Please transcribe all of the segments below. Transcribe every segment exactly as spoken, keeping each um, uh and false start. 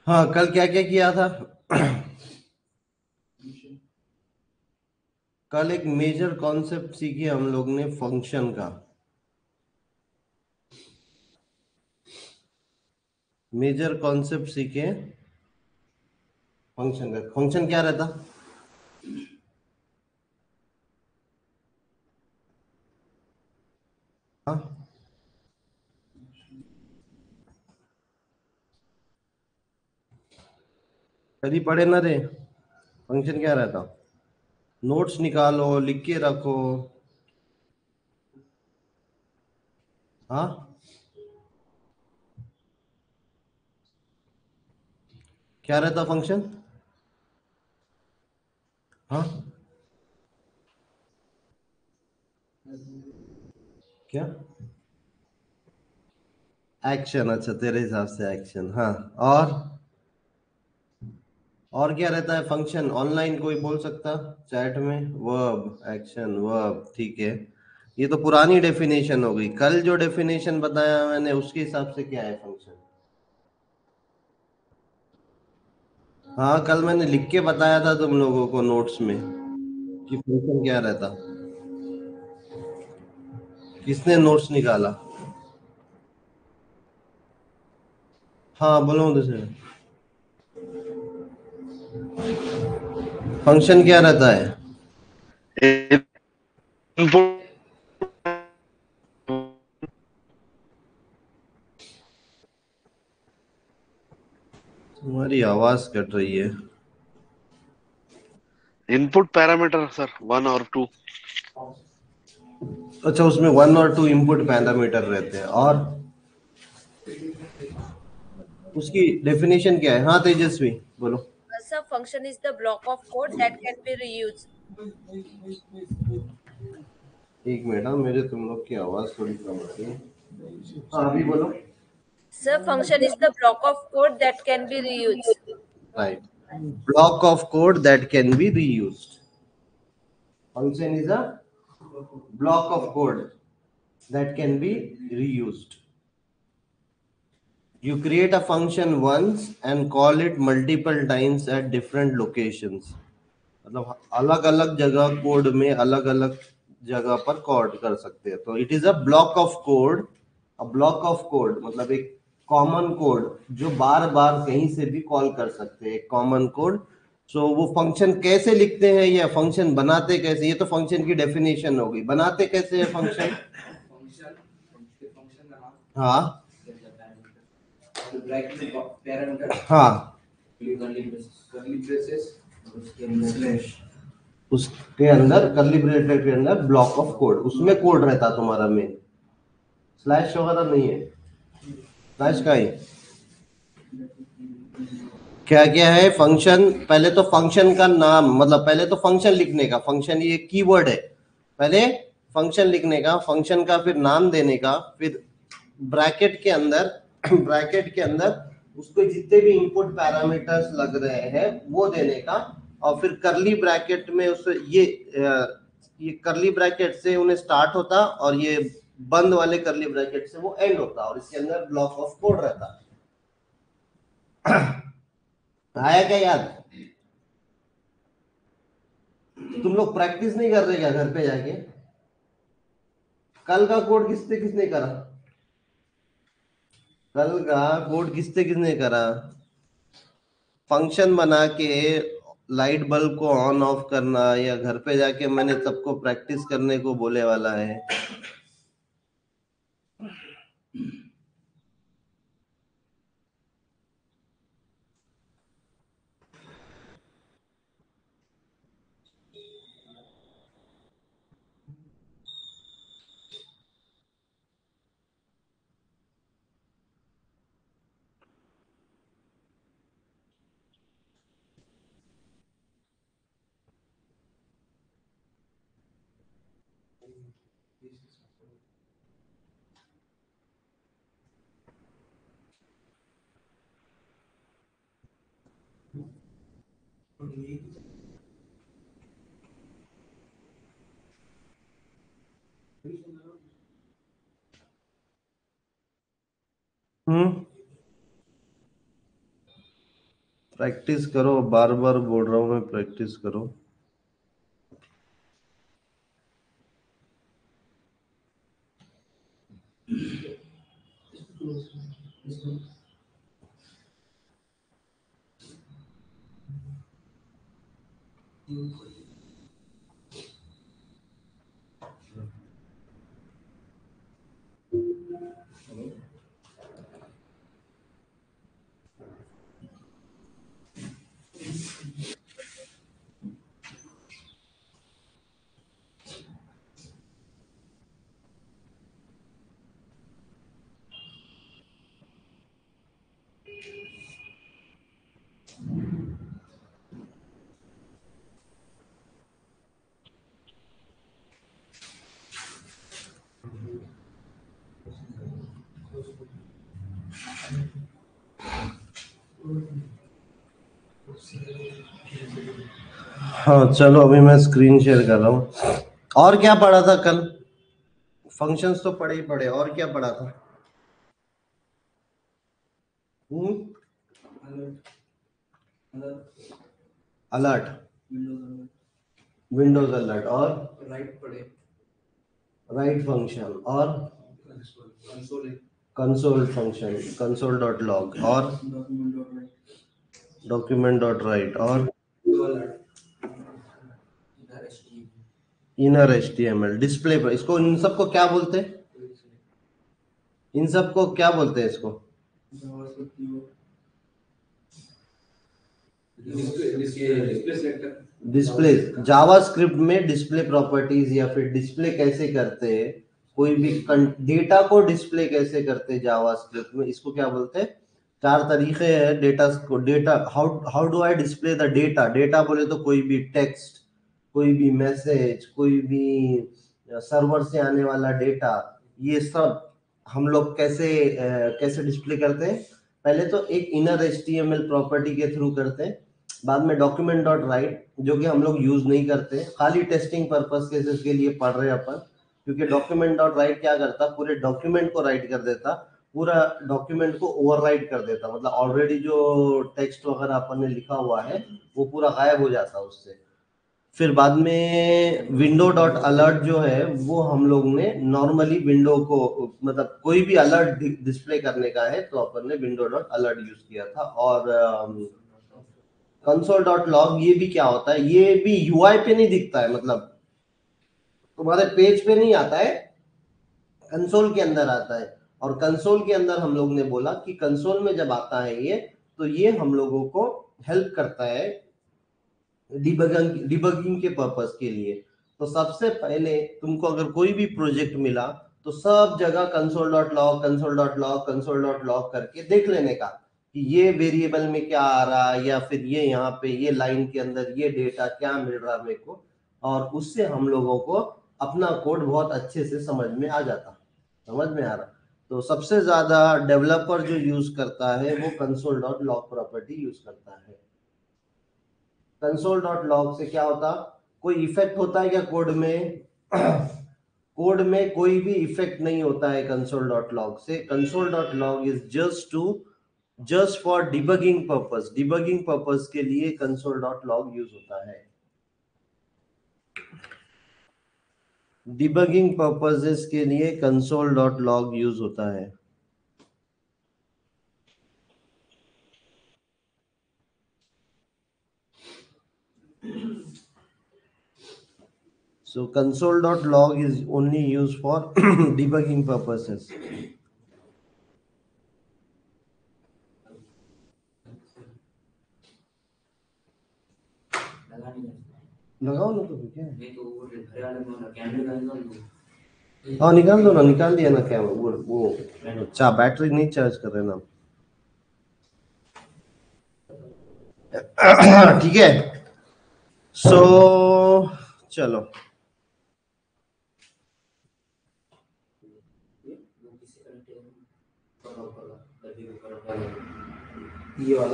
हाँ, कल क्या क्या किया था? कल एक मेजर कॉन्सेप्ट सीखे हम लोग ने फंक्शन का। मेजर कॉन्सेप्ट सीखे फंक्शन का। फंक्शन क्या रहता? हाँ, कभी पढ़े ना रे। फंक्शन क्या रहता? नोट्स निकालो, लिख के रखो। हाँ, क्या रहता फंक्शन? हाँ, क्या? एक्शन। अच्छा, तेरे हिसाब से एक्शन। हाँ, और और क्या रहता है फंक्शन? ऑनलाइन कोई बोल सकता चैट में? Verb, action, verb. ठीक है, ये तो पुरानी डेफिनेशन हो गई। कल जो डेफिनेशन बताया मैंने उसके हिसाब से क्या है फंक्शन? हाँ, कल मैंने लिख के बताया था तुम लोगों को नोट्स में कि फंक्शन क्या रहता। किसने नोट्स निकाला? हाँ, बोलो दूसरे। फंक्शन क्या रहता है? इनपुट तुम्हारी आवाज कट रही है। इनपुट पैरामीटर सर, वन और टू। अच्छा, उसमें वन और टू इनपुट पैरामीटर रहते हैं। और उसकी डेफिनेशन क्या है? हाँ, तेजस्वी बोलो। A sub function is the block of code that can be reused. एक मिनट, हाँ, मेरे तुम लोग की आवाज थोड़ी कम आती है। हाँ, अभी बोलो। Sub function is the block of code that can be reused. Right, block of code that can be reused. Function is a block of code that can be reused. You create a function once and call it multiple times at different locations. मतलब अलग अलग जगह code में अलग अलग जगह पर code कर सकते हैं। तो it is a block of code. A block of code मतलब एक कॉमन कोड जो बार बार कहीं से भी कॉल कर सकते हैं, एक कॉमन कोड। सो वो फंक्शन कैसे लिखते हैं या फंक्शन बनाते कैसे, ये तो फंक्शन की डेफिनेशन हो गई। बनाते कैसे है फंक्शन? हाँ, हाँ, उसके अंदर कर्ली ब्रैकेट के अंदर ब्लॉक ऑफ कोड, उसमें कोड रहता तुम्हारा मेन। स्लैश वगैरह नहीं है। स्लैश का ही क्या क्या है फंक्शन? पहले तो फंक्शन का नाम, मतलब पहले तो फंक्शन लिखने का, फंक्शन ये कीवर्ड है। पहले फंक्शन लिखने का, फंक्शन का फिर नाम देने का, फिर ब्रैकेट के अंदर ब्रैकेट के अंदर उसको जितने भी इनपुट पैरामीटर्स लग रहे हैं वो देने का। और फिर करली ब्रैकेट में उस ये अ, ये करली ब्रैकेट से उन्हें स्टार्ट होता और ये बंद वाले करली ब्रैकेट से वो एंड होता और इसके अंदर ब्लॉक ऑफ कोड रहता। आया क्या याद? तुम लोग प्रैक्टिस नहीं कर रहे क्या घर पे जाके? कल का कोड किसने किसने करा? कल का कोड किसने किसने करा? फंक्शन बना के लाइट बल्ब को ऑन ऑफ करना, या घर पे जाके मैंने सबको प्रैक्टिस करने को बोले वाला है। हम्म। प्रैक्टिस करो, बार बार बोल रहा हूँ मैं, प्रैक्टिस करो। हाँ चलो, अभी मैं स्क्रीन शेयर कर रहा हूँ। और क्या पढ़ा था कल? फंक्शंस तो पढ़े ही पढ़े, और क्या पढ़ा था? अलर्ट, विंडोज अलर्ट, और राइट पढ़े, राइट फंक्शन, और console function, console dot log, और डॉक्यूमेंट डॉट राइट, और inner H T M L, display पर। इसको, इन सबको क्या बोलते हैं? इन सबको क्या बोलते हैं इसको? डिस्प्ले। जावास्क्रिप्ट में डिस्प्ले प्रॉपर्टीज या फिर डिस्प्ले कैसे करते हैं, कोई भी डेटा को डिस्प्ले कैसे करते हैं जावास्क्रिप्ट में, इसको क्या बोलते हैं? चार तरीके हैं डेटा को, data how how do I display the data. Data बोले तो कोई भी टेक्स्ट, कोई भी मैसेज, कोई भी सर्वर से आने वाला डेटा, ये सब हम लोग कैसे uh, कैसे डिस्प्ले करते हैं? पहले तो एक inner H T M L property के थ्रू करते हैं, बाद में डॉक्यूमेंट डॉट राइट, जो कि हम लोग यूज नहीं करते, खाली टेस्टिंग पर्पस केसेस के लिए पढ़ रहे हैं अपन। क्योंकि डॉक्यूमेंट डॉट राइट क्या करता, पूरे डॉक्यूमेंट को राइट कर देता, पूरा डॉक्यूमेंट को ओवरराइट कर देता, मतलब ऑलरेडी जो टेक्स्ट वगैरह अपन ने लिखा हुआ है वो पूरा गायब हो जाता उससे। फिर बाद में विंडो डॉट अलर्ट जो है वो हम लोग ने नॉर्मली विंडो को, मतलब कोई भी अलर्ट डिस्प्ले करने का है तो अपन ने विंडो डॉट अलर्ट यूज किया था। और कंसोल डॉट लॉग, ये भी क्या होता है? ये भी यूआई पे नहीं दिखता है, मतलब तुम्हारे पेज पे नहीं आता है, कंसोल के अंदर आता है। और कंसोल के अंदर हम लोग ने बोला कि कंसोल में जब आता है ये, तो ये हम लोगों को हेल्प करता है डिबगिंग डिबगिंग के पर्पस के लिए। तो सबसे पहले तुमको अगर कोई भी प्रोजेक्ट मिला तो सब जगह console dot log, console dot log, console dot log करके देख लेने का कि ये वेरिएबल में क्या आ रहा है, या फिर ये यहाँ पे ये लाइन के अंदर ये डेटा क्या मिल रहा है मेरे को। और उससे हम लोगों को अपना कोड बहुत अच्छे से समझ में आ जाता। समझ में आ रहा? तो सबसे ज्यादा डेवलपर जो यूज करता है वो console dot log property use करता है। कंसोल डॉट लॉग से क्या होता, कोई इफेक्ट होता है क्या कोड में? कोड में कोई भी इफेक्ट नहीं होता है कंसोल डॉट लॉग से। Console dot log is just to just for debugging purpose, debugging purpose के लिए कंसोल डॉट लॉग यूज होता है। डिबगिंग पर्पसेस के लिए कंसोल डॉट लॉग यूज होता है। So console.log is only used for debugging purposes. लगाओ ना तो क्या है? हाँ निकाल दो ना, निकाल दिया ना क्या वो वो अच्छा बैटरी नहीं चार्ज कर रहे ना। ठीक है, सो चलो ये वाला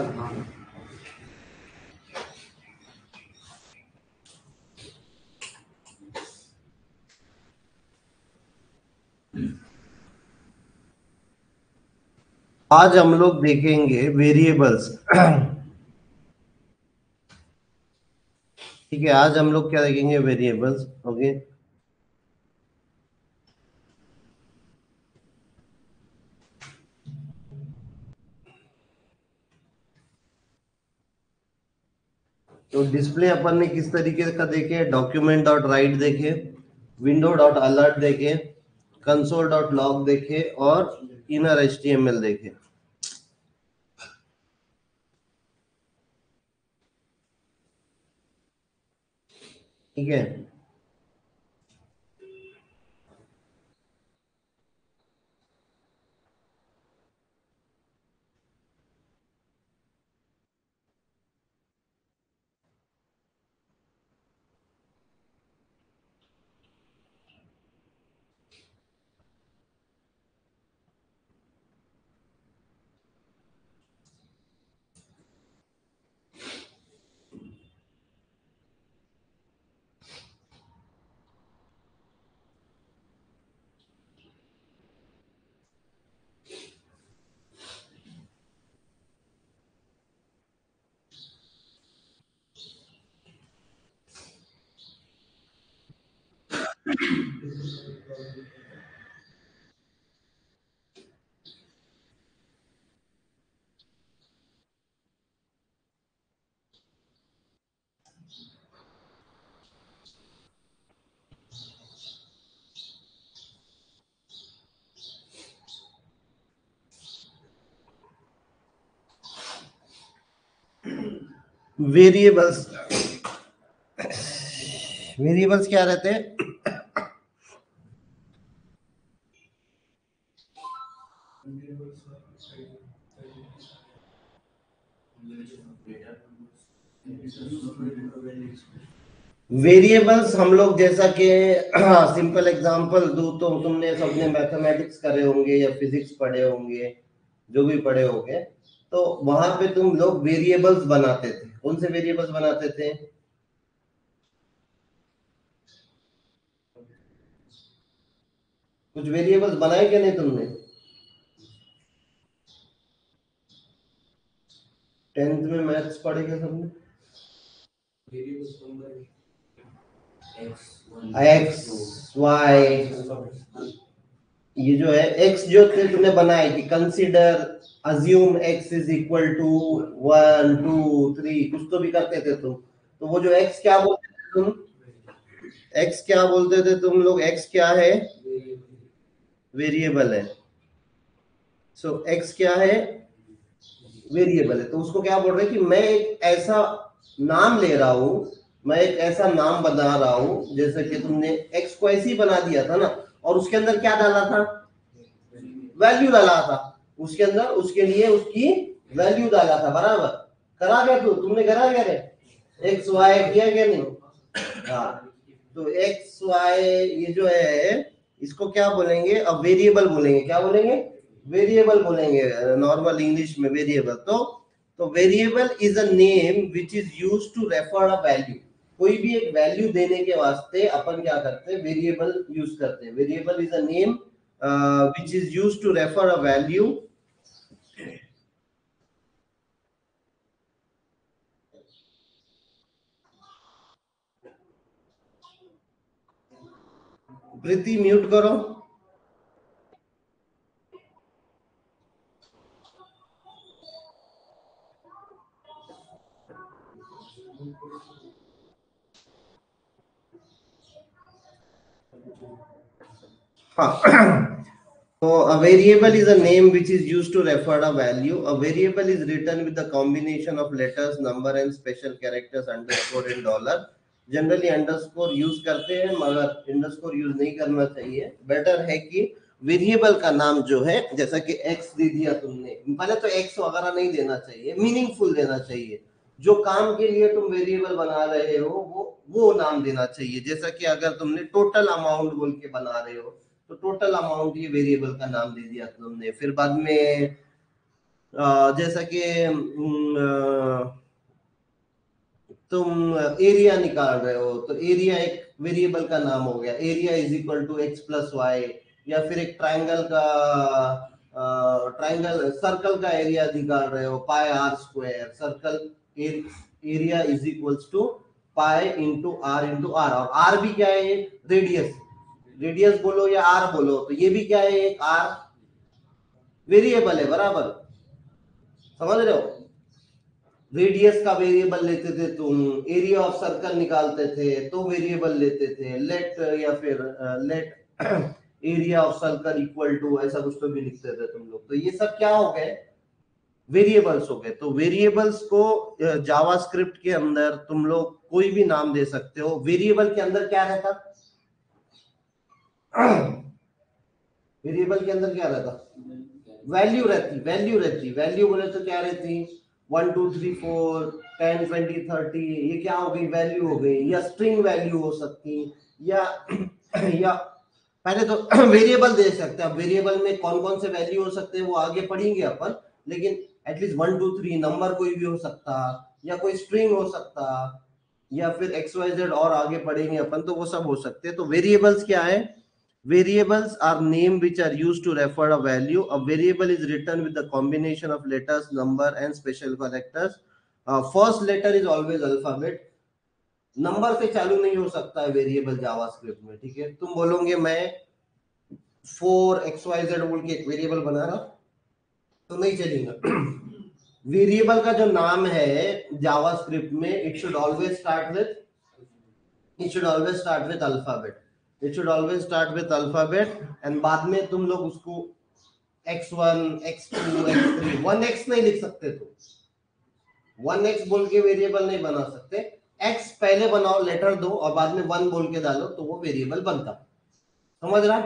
आज हम लोग देखेंगे वेरिएबल्स। ठीक है, आज हम लोग क्या देखेंगे, वेरिएबल्स। ओके, तो डिस्प्ले अपन ने किस तरीके का देखे, डॉक्यूमेंट डॉट राइट देखे, विंडो डॉट अलर्ट देखे, कंसोल डॉट लॉग देखे और इनर एचटीएमएल देखे। ठीक है, वेरिएबल्स वेरिएबल्स क्या रहते हैं? वेरिएबल्स हम लोग जैसा कि सिंपल एग्जांपल दूं तो तुमने सबने मैथमेटिक्स करे होंगे या फिजिक्स पढ़े होंगे, जो भी पढ़े होंगे, तो वहां पे तुम लोग वेरिएबल्स बनाते थे। कौन से वेरिएबल्स बनाते थे? कुछ वेरिएबल्स बनाए क्या नहीं तुमने? टेंथ में मैथ्स पढ़े क्या सबने? एक्स वाई, ये जो है एक्स जो थे तुमने बनाए कि consider assume X is equal to one two three, कुछ तो भी करते थे तुम। तो वो जो एक्स क्या बोलते थे तुम, एक्स क्या बोलते थे तुम लोग? एक्स क्या है? वेरिएबल है। सो so, एक्स क्या है? वेरिएबल है। तो उसको क्या बोल रहे हैं कि मैं एक ऐसा नाम ले रहा हूं, मैं एक ऐसा नाम बना रहा हूं, जैसे कि तुमने एक्स को ऐसे ही बना दिया था ना, और उसके अंदर क्या डाला था? वैल्यू डाला था उसके अंदर, उसके लिए उसकी वैल्यू डाला था। बराबर करा गया? तो तुमने करा क्या रे? एक्स वाई किया क्या नहीं? हाँ, तो एक्स वाई ये जो है इसको क्या बोलेंगे? अब वेरिएबल बोलेंगे। क्या बोलेंगे? वेरिएबल बोलेंगे, नॉर्मल इंग्लिश में वेरिएबल। तो तो variable is a name which is used to refer a value. कोई भी एक वैल्यू देने के वास्ते अपन क्या करते हैं? वेरिएबल यूज करते हैं। Variable is a name uh, which is used to refer a value Preeti mute करो। हाँ, so a variable is a name which is used to refer a value. A variable is written with a combination of letters, number and special characters, underscore and dollar. Generally underscore use करते हैं, मगर underscore use नहीं करना चाहिए। Better है कि variable का नाम जो है, जैसा कि एक्स दे दिया तुमने, पहले तो एक्स वगैरह नहीं देना चाहिए, मीनिंगफुल देना चाहिए। जो काम के लिए तुम वेरिएबल बना रहे हो वो वो नाम देना चाहिए। जैसा कि अगर तुमने टोटल अमाउंट बोल के बना रहे हो तो टोटल अमाउंट ये वेरिएबल का नाम दे दिया तुमने। फिर बाद में जैसा कि तुम एरिया निकाल रहे हो तो एरिया एक वेरिएबल का नाम हो गया। Area is equal to X plus Y. या फिर एक ट्राइंगल का ट्राइंगल सर्कल का एरिया निकाल रहे हो, pi R square. Circle area is equals to pi into R into R, और आर भी क्या है, रेडियस, रेडियस बोलो या आर बोलो, तो ये भी क्या है, एक आर वेरिएबल है, बराबर, समझ रहे हो। रेडियस का वेरिएबल लेते थे तुम, एरिया ऑफ सर्कल निकालते थे तो वेरिएबल लेते थे, लेट या फिर let area of circle equal to, ऐसा कुछ तो भी लिखते थे तुम लोग। तो ये सब क्या हो गए, वेरिएबल्स हो गए। तो वेरिएबल्स को जावास्क्रिप्ट के अंदर तुम लोग कोई भी नाम दे सकते हो। वेरिएबल के अंदर क्या रहता, वेरिएबल के अंदर क्या रहता, वैल्यू रहती, वैल्यू रहती, वैल्यू बोले तो क्या रहती, one two three four ten twenty thirty, ये क्या हो गई, वैल्यू हो गई, या स्ट्रिंग वैल्यू हो सकती, या या पहले तो वेरिएबल दे सकते हैं। अब वेरिएबल में कौन कौन से वैल्यू हो सकते हैं वो आगे पढ़ेंगे अपन, लेकिन at least one two three number कोई भी हो सकता, या कोई स्ट्रिंग हो सकता, या फिर एक्स वाई जेड, और आगे पढ़ेंगे अपन तो वो सब हो सकते हैं। तो वेरिएबल्स क्या है, variables are name which are used to refer a value. A variable is written with the combination of letters, number and special characters. Uh, first letter is always alphabet. Number से चालू नहीं हो सकता है variable JavaScript में, ठीक है। तुम बोलोगे मैं फोर एक्स वाई जेड बोल के एक वेरिएबल बना रहा तो नहीं चलेगा। वेरिएबल का जो नाम है जावास्क्रिप्ट में, it should always start with it should always start with alphabet It should always start with alphabet, and बाद में तुम लोग उसको X one, X two, X three, one X नहीं लिख सकते, तुम वन एक्स बोल के वेरिएबल नहीं बना सकते। एक्स पहले बनाओ, लेटर दो, और बाद में वन बोल के डालो तो वो वेरिएबल बनता, समझ रहा।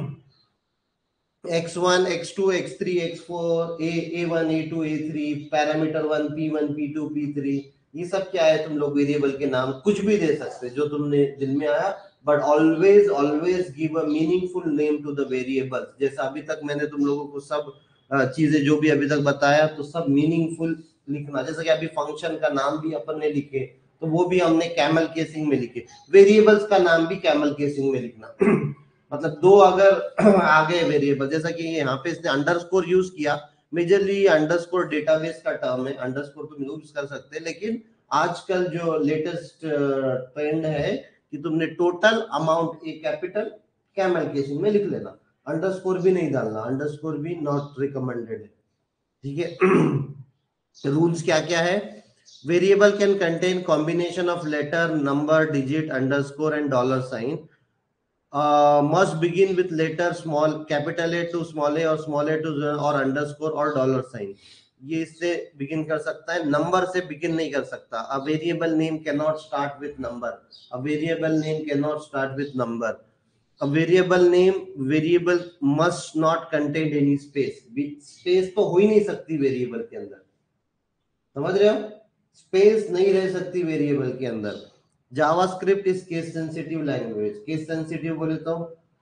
X one, X two, X three, X four, A A one, A two, A three, parameter one, P one, P two, P three, ये सब क्या है, तुम लोग वेरिएबल के नाम कुछ भी दे सकते जो तुमने दिल में आया, but always always give a meaningful name to the variable. जैसा अभी तक मैंने तुम लोगों को सब चीजें जो भी अभी तक बताया, तो सब मीनिंगफुल लिखना। जैसे कि अभी फंक्शन का नाम भी अपन ने लिखे, तो वो भी हमने कैमल केसिंग में लिखे। वेरिएबल्स का नाम भी कैमल केसिंग में लिखना। मतलब दो अगर आ गए वेरिएबल, जैसा कि यहाँ पे इसने अंडरस्कोर यूज किया, मेजरली अंडरस्कोर डेटाबेस का टर्म है, अंडरस्कोर तुम यूज कर सकते हैं, लेकिन आजकल जो लेटेस्ट ट्रेंड है कि तुमने total amount A capital camel casing में लिख लेना, अंडरस्कोर भी नहीं डालना, अंडरस्कोर भी नॉट रिकमेंडेड है, ठीक है। रूल्स क्या क्या है, variable can contain combination of letter, number, digit, underscore and dollar sign, must begin with letter small capital A to small A, और स्मॉल ए टू और अंडरस्कोर और डॉलर साइन, ये इससे बिगिन कर सकता है, नंबर से बिगिन नहीं कर सकता। A variable name can not start with number, a variable name can not start with number, a variable name, variable must not contain any space, space तो हो ही नहीं सकती वेरिएबल के अंदर, समझ रहे हो, स्पेस नहीं रह सकती वेरिएबल के अंदर। JavaScript is case sensitive language, case sensitive बोले तो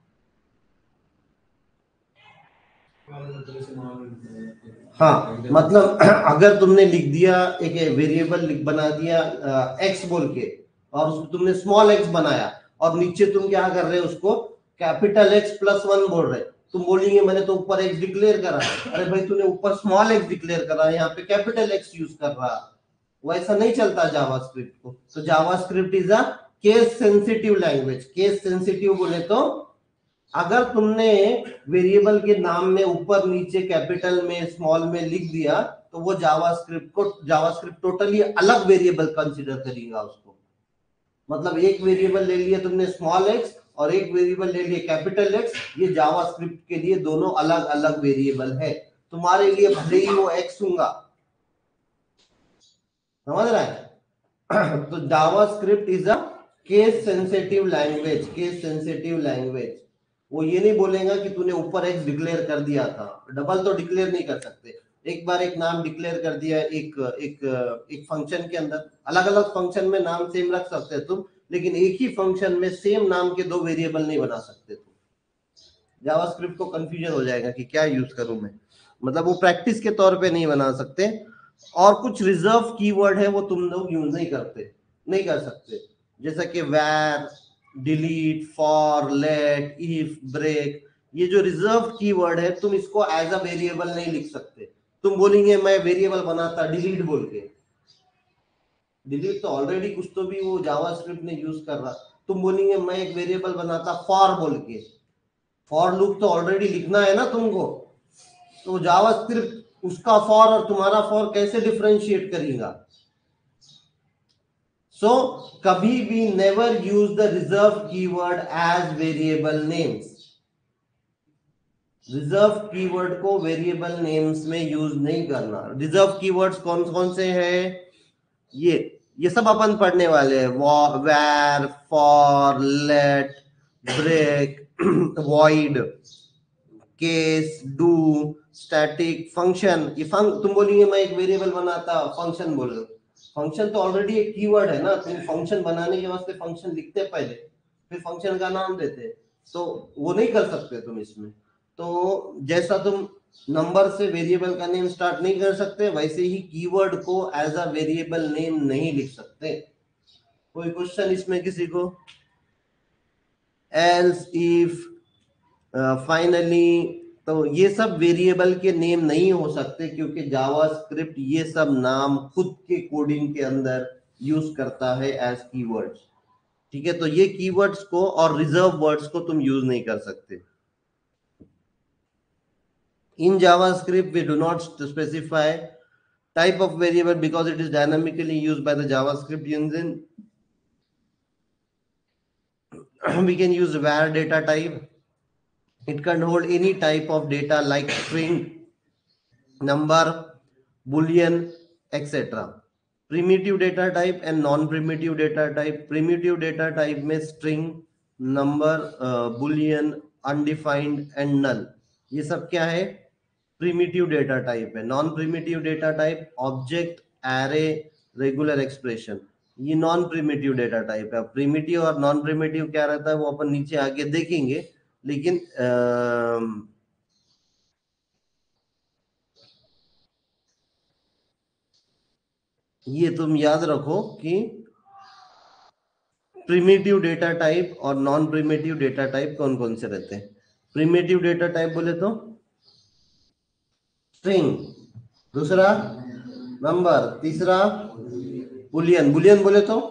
हाँ, मतलब अगर तुमने लिख दिया एक वेरिएबल बना दिया एक्स बोल के, और उसको तुमने स्मॉल एक्स बनाया, और नीचे तुम क्या कर रहे हो, उसको कैपिटल एक्स प्लस वन बोल रहे, तुम बोलेंगे मैंने तो ऊपर एक्स डिक्लेयर करा है, अरे भाई तूने ऊपर स्मॉल एक्स डिक्लेयर करा है, यहाँ पे कैपिटल एक्स यूज कर रहा, वैसा नहीं चलता जावास्क्रिप्ट को। तो JavaScript is a case sensitive language. Case sensitive बोले तो अगर तुमने वेरिएबल के नाम में ऊपर नीचे कैपिटल में स्मॉल में लिख दिया, तो वो जावास्क्रिप्ट को जावास्क्रिप्ट टोटली अलग वेरिएबल कंसीडर करेगा उसको। मतलब एक वेरिएबल ले लिया तुमने स्मॉल एक्स, और एक वेरिएबल ले लिया कैपिटल एक्स, ये जावास्क्रिप्ट के लिए दोनों अलग अलग वेरिएबल है। तुम्हारे लिए भले ही वो एक्स होगा, समझ रहा है। तो JavaScript is a case sensitive language, case sensitive language. वो ये नहीं बोलेगा कि तूने ऊपर एक्स डिक्लेयर कर दिया था, डबल तो डिक्लेयर नहीं कर सकते। एक बार एक नाम डिक्लेयर कर दिया एक एक एक फंक्शन के अंदर, अलग अलग फंक्शन में नाम सेम रख सकते हो तुम, लेकिन एक ही फंक्शन में सेम नाम के दो वेरिएबल नहीं बना सकते तुम। जावास्क्रिप्ट को कंफ्यूजन हो जाएगा कि क्या यूज करूं मैं, मतलब वो प्रैक्टिस के तौर पे नहीं बना सकते। और कुछ रिजर्व कीवर्ड है वो तुम लोग यूज नहीं करते, नहीं कर सकते, जैसा कि var, delete, for, let, if, break, ये जो रिजर्व कीवर्ड है तुम इसको एज अ वेरिएबल नहीं लिख सकते। तुम बोलेंगे मैं वेरिएबल बनाता डिलीट बोल के, डिलीट तो ऑलरेडी कुछ तो भी वो जावास्क्रिप्ट ने यूज कर रहा। तुम बोलेंगे मैं एक वेरिएबल बनाता फॉर बोल के, फॉर लूप तो ऑलरेडी लिखना है ना तुमको, तो जावास्क्रिप्ट उसका फॉर और तुम्हारा फॉर कैसे डिफरेंशिएट करेगा? सो कभी भी never use the reserve keyword as variable names. Reserve keyword को वेरिएबल नेम्स में यूज नहीं करना। रिजर्व कीवर्ड्स कौन कौन से हैं? ये ये सब अपन पढ़ने वाले हैं, var, for, let, break, void, case, do, static, function. ये फंक तुम बोलेंगे मैं एक वेरिएबल बनाता फंक्शन बोल रहे हो, फंक्शन तो ऑलरेडी एक कीवर्ड है ना, तुम फंक्शन बनाने के वास्ते फंक्शन लिखते पहले, फिर फंक्शन का नाम देते, तो वो नहीं कर सकते तुम इसमें। तो जैसा तुम नंबर से वेरिएबल का नेम स्टार्ट नहीं कर सकते, वैसे ही कीवर्ड को एज अ वेरिएबल नेम नहीं लिख सकते। कोई क्वेश्चन इसमें किसी को? एल्स, इफ, फाइनली, तो ये सब वेरिएबल के नेम नहीं हो सकते, क्योंकि जावास्क्रिप्ट ये सब नाम खुद के कोडिंग के अंदर यूज करता है एज कीवर्ड्स। ठीक है, तो ये कीवर्ड्स को और रिजर्व वर्ड्स को तुम यूज नहीं कर सकते। In JavaScript, we do not specify type of variable because it is dynamically used by the JavaScript engine. We can use var data type. It can hold any type of data like string, number, boolean, et cetera. Primitive data type and non-primitive data type. Primitive data type में string, number, uh, boolean, undefined and null. ये सब क्या है? Primitive data type है। Non primitive data type object, array, regular expression, ये non primitive data type है। Primitive और non primitive क्या रहता है वो अपन नीचे आगे देखेंगे, लेकिन आ, ये तुम याद रखो कि प्रीमिटिव डेटा टाइप और नॉन प्रीमिटिव डेटा टाइप कौन कौन से रहते हैं। प्रीमिटिव डेटा टाइप बोले तो स्ट्रिंग, दूसरा नंबर, तीसरा बुलियन। बुलियन बोले तो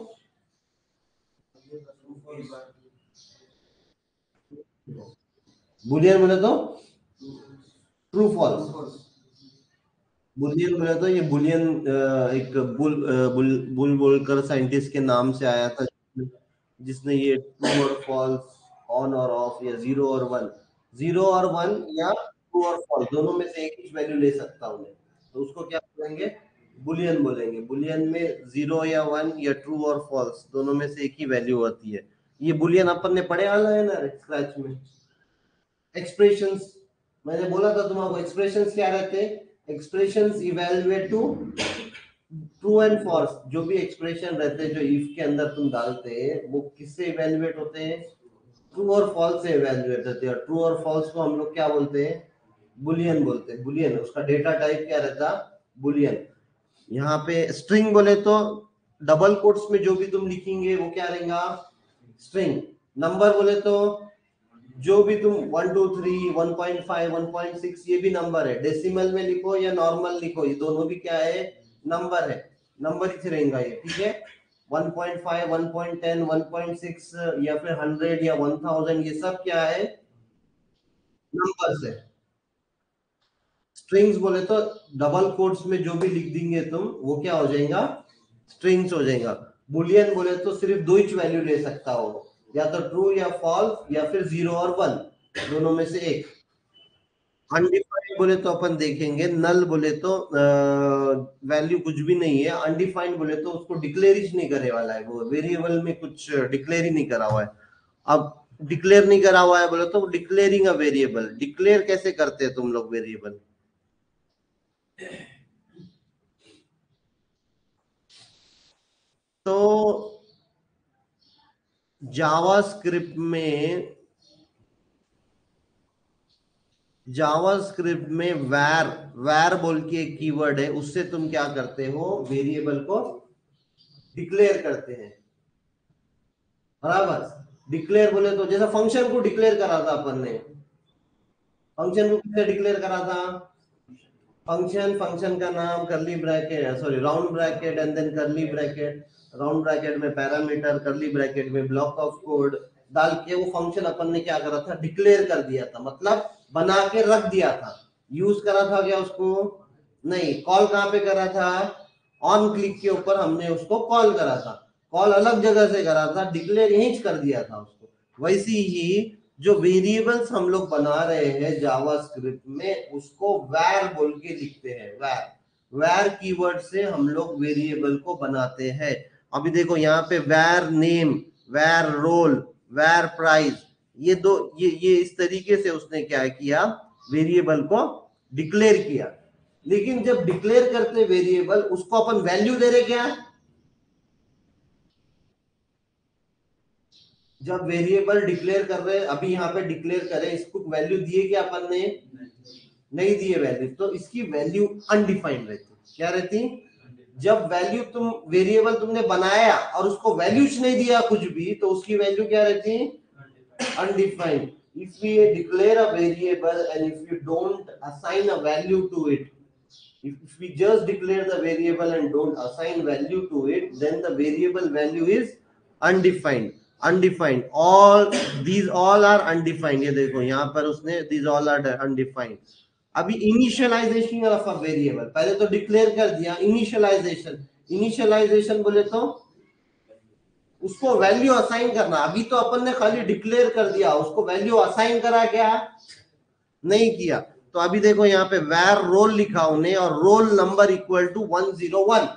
बुलियन बोले तो ट्रू फॉल्स। बुलियन बोले तो ये बुलियन एक बुल बुल बुल बोलकर साइंटिस्ट के नाम से आया था, जिसने ये ट्रू और फॉल्स, ऑन और ऑफ, या जीरो और वन, जीरो और वन या ट्रू और फॉल्स दोनों में से एक ही वैल्यू ले सकता हूं मैं, तो उसको क्या बोलेंगे? बुलियन बोलेंगे। बुलियन में जीरो या वन या ट्रू और फॉल्स दोनों में से एक ही वैल्यू होती है। ये बुलियन अपन ने पढ़े वाला है ना स्क्रैच में। एक्सप्रेशंस, मैंने बोला था तुम्हारा एक्सप्रेशंस क्या रहते हैं? Expressions evaluate to true and false. जो भी एक्सप्रेशन रहते हैं जो इफ के अंदर तुम डालते हैं वो किससे इवैल्यूएट होते हैं? ट्रू और फॉल्स से इवैल्यूएट होते हैं। ट्रू और फॉल्स को हम लोग क्या बोलते हैं? बुलियन बोलते हैं। बुलियन, उसका डेटा टाइप क्या रहता? बुलियन। यहाँ पे स्ट्रिंग बोले तो डबल कोट्स में जो भी तुम लिखेंगे वो क्या रहेगा? स्ट्रिंग। नंबर बोले तो जो भी तुम one two three one point five one point six ये भी नंबर है, डेसिमल में लिखो या नॉर्मल लिखो, ये दोनों भी क्या है? नंबर है, नंबर ही रहेगा ये। ठीक है, one point five one point ten one point six या फिर हंड्रेड या वन थाउजेंड, ये सब क्या है? नंबर है। स्ट्रिंग्स बोले तो डबल कोट्स में जो भी लिख देंगे तुम वो क्या हो जाएगा? स्ट्रिंग्स हो जाएगा। बुलियन बोले तो सिर्फ दो ही वैल्यू ले सकता हो, या तो ट्रू या फॉल्स या फिर जीरो और वन, दोनों में से एक। अनडिफाइंड बोले तो अपन देखेंगे। नल बोले तो वैल्यू कुछ भी नहीं है। अनडिफाइंड बोले तो उसको डिक्लेयर ही नहीं करे वाला है, वो वेरिएबल में कुछ डिक्लेयर ही नहीं करा हुआ है। अब डिक्लेयर नहीं करा हुआ है बोले तो डिक्लेयरिंग अ वेरिएबल। डिक्लेयर कैसे करते हैं तुम लोग वेरिएबल? तो जावास्क्रिप्ट में जावास्क्रिप्ट में वैर वैर बोल के एक कीवर्ड है, उससे तुम क्या करते हो? वेरिएबल को डिक्लेयर करते हैं। बराबर। डिक्लेयर बोले तो जैसा फंक्शन को डिक्लेयर करा था अपन ने, फंक्शन को किससे डिक्लेयर करा था? फंक्शन, फंक्शन का नाम, curly bracket, sorry round bracket and then curly bracket, round bracket में पैरामीटर, करली ब्रैकेट में ब्लॉक ऑफ कोड डाल के वो फंक्शन अपन ने क्या करा था, डिक्लेयर कर दिया था, मतलब बना के रख दिया था। यूज करा था क्या उसको? नहीं। कॉल कहां पे करा था? ऑन क्लिक के ऊपर हमने उसको कॉल करा था। कॉल अलग जगह से करा था, डिक्लेयर यहीं कर दिया था उसको। वैसी ही जो वेरिएबल्स हम लोग बना रहे हैं जावास्क्रिप्ट में, उसको वैर बोल के लिखते हैं। वैर वैर कीवर्ड से हम लोग वेरिएबल को बनाते हैं। अभी देखो यहाँ पे वैर नेम, वैर रोल, वैर प्राइस, ये दो ये ये इस तरीके से उसने क्या किया, वेरिएबल को डिक्लेयर किया। लेकिन जब डिक्लेयर करते वेरिएबल, उसको अपन वैल्यू दे रहे क्या? जब वेरिएबल डिक्लेयर कर रहे, अभी यहाँ पे डिक्लेयर करें, इसको वैल्यू दिए क्या अपन ने? नहीं दिए वैल्यू, तो इसकी वैल्यू अनडिफाइंड रहती। क्या रहती? जब वैल्यू तुम वेरिएबल तुमने बनाया और उसको वैल्यूज नहीं दिया कुछ भी, तो उसकी वैल्यू क्या रहती? Undefined. If we declare a variable and if you don't assign a value to it, if, if we just declare the variable and don't assign value to it, then the variable value is undefined. Undefined, all these all are undefined. ये देखो यहाँ पर उसने these all are undefined. अभी initialization of a variable, पहले तो declare कर दिया, इनिशियलाइजेशन, इनिशियलाइजेशन बोले तो उसको वैल्यू असाइन करना। अभी तो अपन ने खाली डिक्लेयर कर दिया, उसको वैल्यू असाइन करा क्या? नहीं किया। तो अभी देखो यहाँ पे वैर रोल लिखा उन्हें, और roll number equal to one zero one,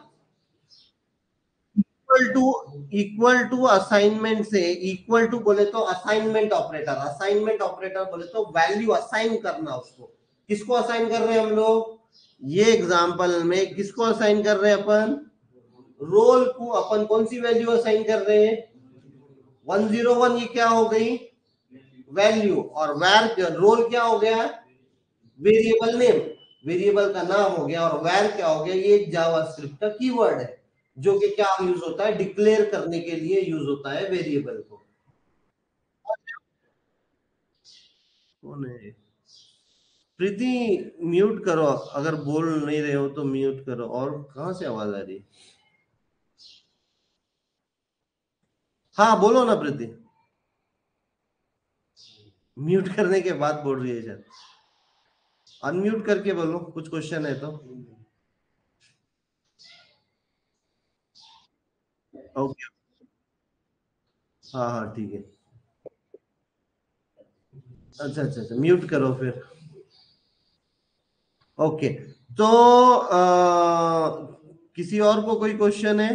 equal to equal to assignment से, इक्वल टू बोले तो असाइनमेंट ऑपरेटर, असाइनमेंट ऑपरेटर बोले तो वैल्यू असाइन करना उसको। किसको असाइन कर रहे हैं हम लोग? ये एग्जांपल में किसको असाइन कर रहे हैं अपन? रोल को अपन कौन सी वैल्यू असाइन कर रहे हैं? One zero one. ये क्या हो गई? वैल्यू। और वैर रोल क्या हो गया? वेरिएबल नेम, वेरिएबल का नाम हो गया। और वैर क्या हो गया? ये जावास्क्रिप्ट का कीवर्ड है, जो कि क्या यूज होता है? डिक्लेयर करने के लिए यूज होता है वेरिएबल को। कौन है? प्रीति म्यूट करो, अगर बोल नहीं रहे हो तो म्यूट करो। और कहां से आवाज आ रही है? हाँ बोलो ना प्रीति। म्यूट करने के बाद बोल रही है शायद। अनम्यूट करके बोलो, कुछ क्वेश्चन है तो। ओके, हाँ हाँ ठीक है। अच्छा अच्छा अच्छा, म्यूट करो फिर। ओके, तो आ, किसी और को कोई क्वेश्चन है?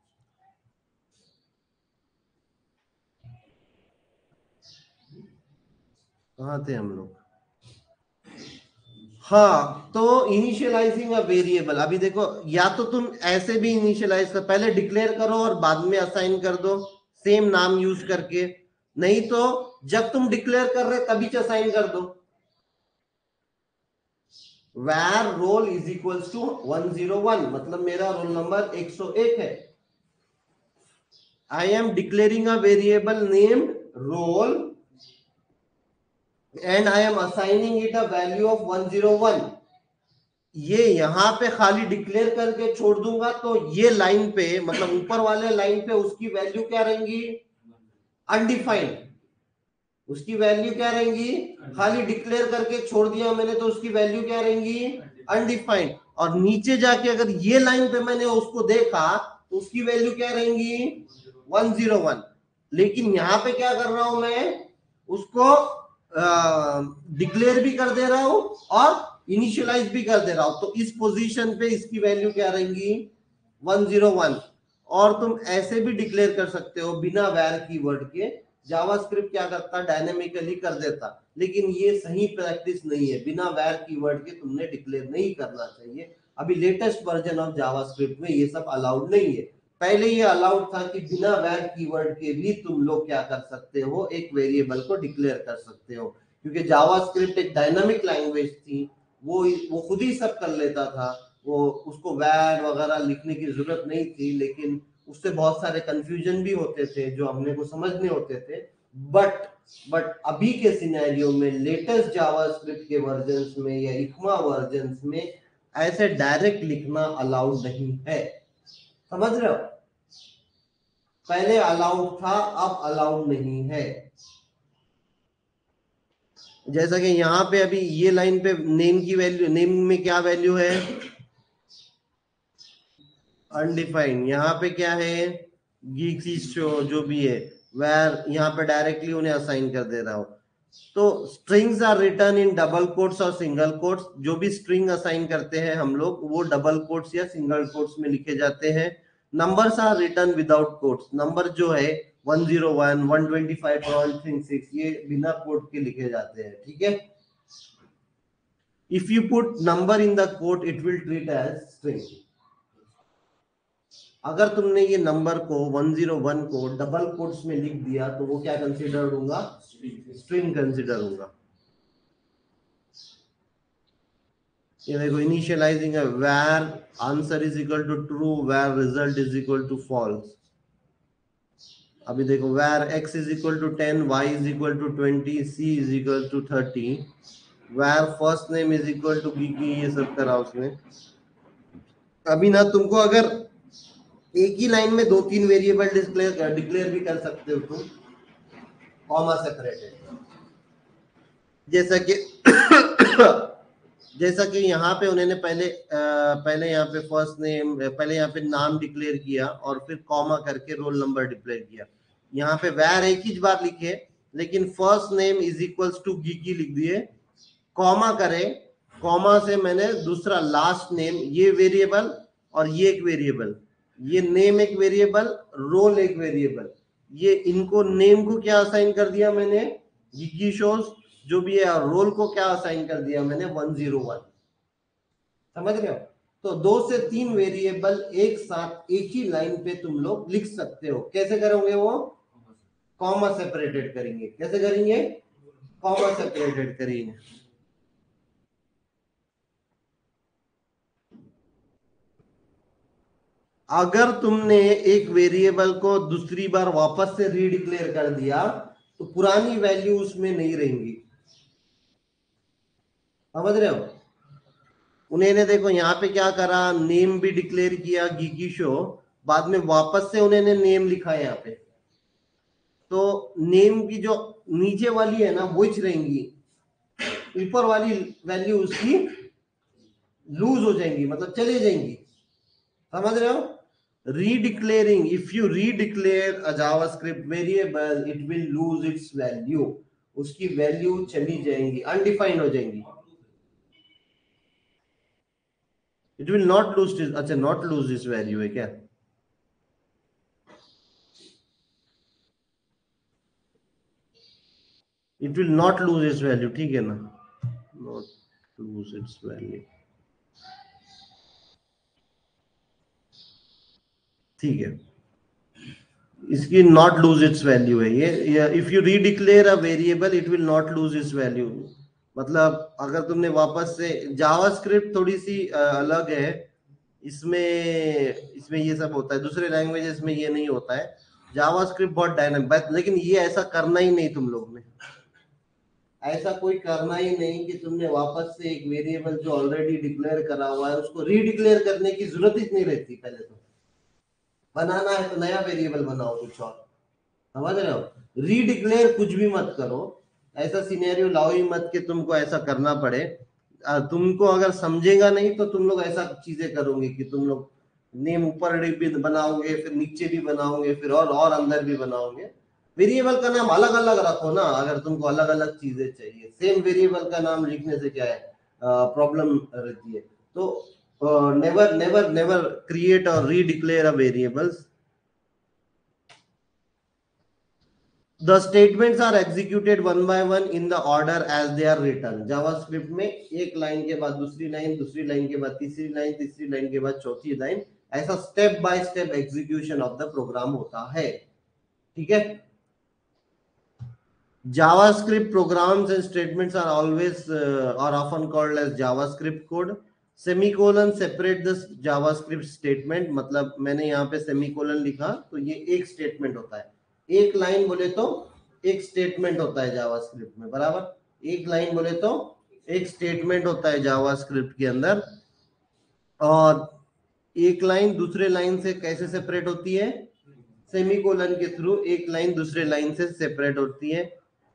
कहाँ थे हम लोग? हाँ, तो इनिशियलाइजिंग अ वेरिएबल, अभी देखो, या तो तुम ऐसे भी इनिशियलाइज कर, पहले डिक्लेयर करो और बाद में असाइन कर दो, सेम नाम यूज करके। नहीं तो जब तुम डिक्लेयर कर रहे तभी असाइन कर दो। where roll is equals to one zero one, मतलब मेरा रोल नंबर एक सौ एक है। I am declaring a variable named roll and I am assigning it a value of one zero one. ये यहां पे खाली डिक्लेयर करके छोड़ दूंगा तो ये लाइन पे, मतलब ऊपर वाले लाइन पे, उसकी वैल्यू क्या रहेंगी? अनडिफाइंड। उसकी वैल्यू क्या रहेंगी? खाली डिक्लेयर करके छोड़ दिया मैंने तो उसकी वैल्यू क्या रहेंगी? अनडिफाइंड। और नीचे जाके अगर ये लाइन पे मैंने उसको देखा तो उसकी वैल्यू क्या रहेंगी? One zero one. लेकिन यहां पे क्या कर रहा हूं मैं? उसको डिक्लेयर भी कर दे रहा हूं और इनिशियलाइज भी कर दे रहा हूं, तो इस पोजीशन पे इसकी वैल्यू क्या रहेंगी? One zero one. और तुम ऐसे भी डिक्लेयर कर सकते हो बिना वैर कीवर्ड के। जावास्क्रिप्ट क्या करता? डायनेमिकली कर देता, लेकिन ये सही प्रैक्टिस नहीं है। बिना वैर कीवर्ड के तुमने डिक्लेयर नहीं करना चाहिए। अभी लेटेस्ट वर्जन ऑफ जावास्क्रिप्ट में ये सब अलाउड नहीं है। पहले ये अलाउड था कि बिना वैर कीवर्ड के भी तुम लोग क्या कर सकते हो? एक वेरिएबल को डिक्लेयर कर सकते हो, क्योंकि जावास्क्रिप्ट एक डायनामिक लैंग्वेज थी, वो वो खुद ही सब कर लेता था। वो उसको वैर वगैरह लिखने की जरूरत नहीं थी, लेकिन उससे बहुत सारे कंफ्यूजन भी होते थे जो हमने को समझने होते थे। बट बट अभी के सिनेरियो में, लेटेस्ट जावास्क्रिप्ट के वर्जन्स में या इक्मा वर्जन्स में, ऐसे डायरेक्ट लिखना अलाउड नहीं है, समझ रहे हो? पहले अलाउड था, अब अलाउड नहीं है। जैसा कि यहाँ पे अभी ये लाइन पे नेम की वैल्यू, नेम में क्या वैल्यू है? अनडिफाइंड। यहाँ पे क्या है? गीकी शो जो भी है, वेर यहाँ पे डायरेक्टली उन्हें असाइन कर दे रहा हूं। तो strings are written in double quotes और सिंगल कोट्स। जो भी स्ट्रिंग असाइन करते हैं हम लोग, वो डबल कोट्स या सिंगल कोट्स में लिखे जाते हैं। Numbers are written without quotes. Number जो है one zero one, one twenty five point three six, ये बिना कोट के लिखे जाते हैं, ठीक है? If you put number in the quote, it will treat as string. अगर तुमने ये नंबर को वन ज़ीरो वन को डबल कोट्स में लिख दिया तो वो क्या कंसीडर होगा? स्ट्रिंग कंसीडर होगा। ये देखो, इनिशियलाइजिंग है, where answer is equal to true, where result is equal to false. अभी देखो, where x is equal to ten, y is equal to twenty, c is equal to thirty, where first name is equal to Gigi, ये सब करा उसने। अभी ना तुमको अगर एक ही लाइन में दो तीन वेरिएबल डिक्लेयर डिक्लेयर भी कर सकते हो तुम, कॉमा सेपरेटेड। जैसा कि जैसा कि यहाँ पे उन्होंने पहले आ, पहले यहाँ पे फर्स्ट नेम, पहले यहाँ पे नाम डिक्लेयर किया और फिर कॉमा करके रोल नंबर डिक्लेयर किया। यहाँ पे वैर एक ही बार लिखे, लेकिन first name is equals to Gigi लिख दिए, कॉमा करे, कॉमा से मैंने दूसरा लास्ट नेम, ये वेरिएबल और ये एक वेरिएबल, ये नेम एक वेरिएबल, रोल एक वेरिएबल, ये इनको नेम को क्या असाइन कर दिया मैंने? गीगी शोज जो भी है, और रोल को क्या असाइन कर दिया मैंने? One zero one. समझ रहे हो? तो दो से तीन वेरिएबल एक साथ एक ही लाइन पे तुम लोग लिख सकते हो। कैसे करोगे वो? कॉमा सेपरेटेड करेंगे। कैसे करेंगे? कॉमा सेपरेटेड करेंगे। अगर तुमने एक वेरिएबल को दूसरी बार वापस से रीडिक्लेयर कर दिया तो पुरानी वैल्यू उसमें नहीं रहेंगी। समझ रहे हो? उन्होंने देखो यहाँ पे क्या करा, नेम भी डिक्लेयर किया गीगी शो, बाद में वापस से उन्होंने नेम लिखा यहाँ पे, तो नेम की जो नीचे वाली है ना वो ही रहेंगी, ऊपर वाली वैल्यू उसकी लूज हो जाएंगी, मतलब चले जाएंगी। समझ रहे हो? Redeclaring, if you redeclare a JavaScript variable, it will lose its value. उसकी वैल्यू चली जाएंगी, अनडिफाइंड हो जाएंगी। It will not lose this, अच्छा not lose this value है क्या? It will not lose its value, ठीक है ना? Not lose its value, ठीक है। इसकी नॉट लूज इट्स वैल्यू है ये। If you redeclare a variable it will not lose its value. मतलब अगर तुमने वापस से, जावास्क्रिप्ट थोड़ी सी अलग है, इसमें इसमें ये सब होता है, दूसरे लैंग्वेजेस में ये नहीं होता है। जावास्क्रिप्ट बहुत डायनामिक, लेकिन ये ऐसा करना ही नहीं, तुम लोग ने ऐसा कोई करना ही नहीं कि तुमने वापस से एक वेरिएबल जो ऑलरेडी डिक्लेयर करा हुआ है उसको रीडिक्लेयर करने की जरूरत ही नहीं रहती। पहले तो बनाना है तो नया वेरिएबल बनाओ कुछ और। समझ रहे हो? रीडिक्लेयर कुछ भी मत करो, ऐसा सिनेरियो लाओ ही मत कि तुमको ऐसा करना पड़े। तुमको अगर समझेगा नहीं तो तुम लोग ऐसा चीजें करोगे कि तुम लोग नेम ऊपर भी बनाओगे, फिर नीचे भी बनाओगे, फिर और और अंदर भी बनाओगे। वेरिएबल का नाम अलग अलग रखो ना, अगर तुमको अलग अलग चीजें चाहिए। सेम वेरिएबल का नाम लिखने से क्या है प्रॉब्लम रहती है। तो Uh, never never never create or redeclare a variables. The statements are executed one by one in the order as they are written. JavaScript में एक लाइन के बाद दूसरी लाइन, दूसरी लाइन के बाद तीसरी लाइन, तीसरी लाइन के बाद चौथी लाइन, ऐसा step by step execution of the program होता है। ठीक है? JavaScript programs and statements are always uh, are often called as JavaScript code. Semicolon separate the JavaScript statement, मतलब मैंने यहाँ पे सेमीकोलन लिखा तो ये एक स्टेटमेंट होता है। एक लाइन बोले तो एक स्टेटमेंट होता है जावास्क्रिप्ट में, बराबर। एक लाइन बोले तो एक स्टेटमेंट होता है जावास्क्रिप्ट के अंदर। और एक लाइन दूसरे लाइन से कैसे सेपरेट होती है? सेमीकोलन के थ्रू एक लाइन दूसरे लाइन से सेपरेट होती है।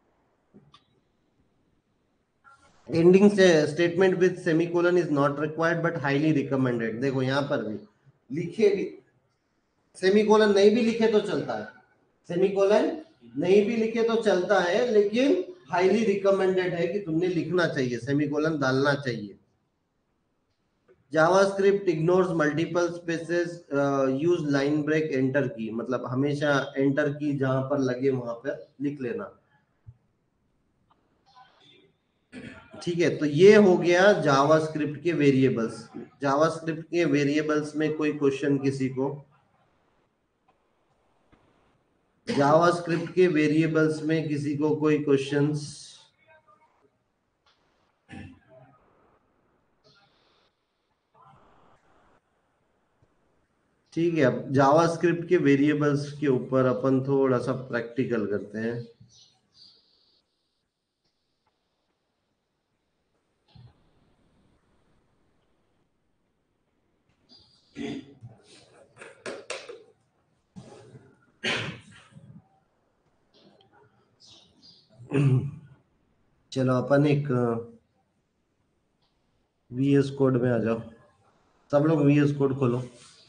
Ending statement with semicolon is not required but highly recommended. देखो यहां पर भी लिखे भी, सेमीकोलन नहीं भी लिखे तो चलता है, सेमीकोलन नहीं भी लिखे तो चलता है, लेकिन हाईली रिकमेंडेड है कि तुमने लिखना चाहिए, सेमीकोलन डालना चाहिए। JavaScript ignores multiple spaces, use line break, enter key, मतलब हमेशा एंटर की जहां पर लगे वहां पर लिख लेना। ठीक है, तो ये हो गया जावास्क्रिप्ट के वेरिएबल्स। जावास्क्रिप्ट के वेरिएबल्स में कोई क्वेश्चन किसी को? जावास्क्रिप्ट के वेरिएबल्स में किसी को कोई क्वेश्चंस? ठीक है, अब जावास्क्रिप्ट के वेरिएबल्स के ऊपर अपन थोड़ा सा प्रैक्टिकल करते हैं। चलो अपन एक वीएस कोड में आ जाओ, सब लोग वीएस कोड खोलो।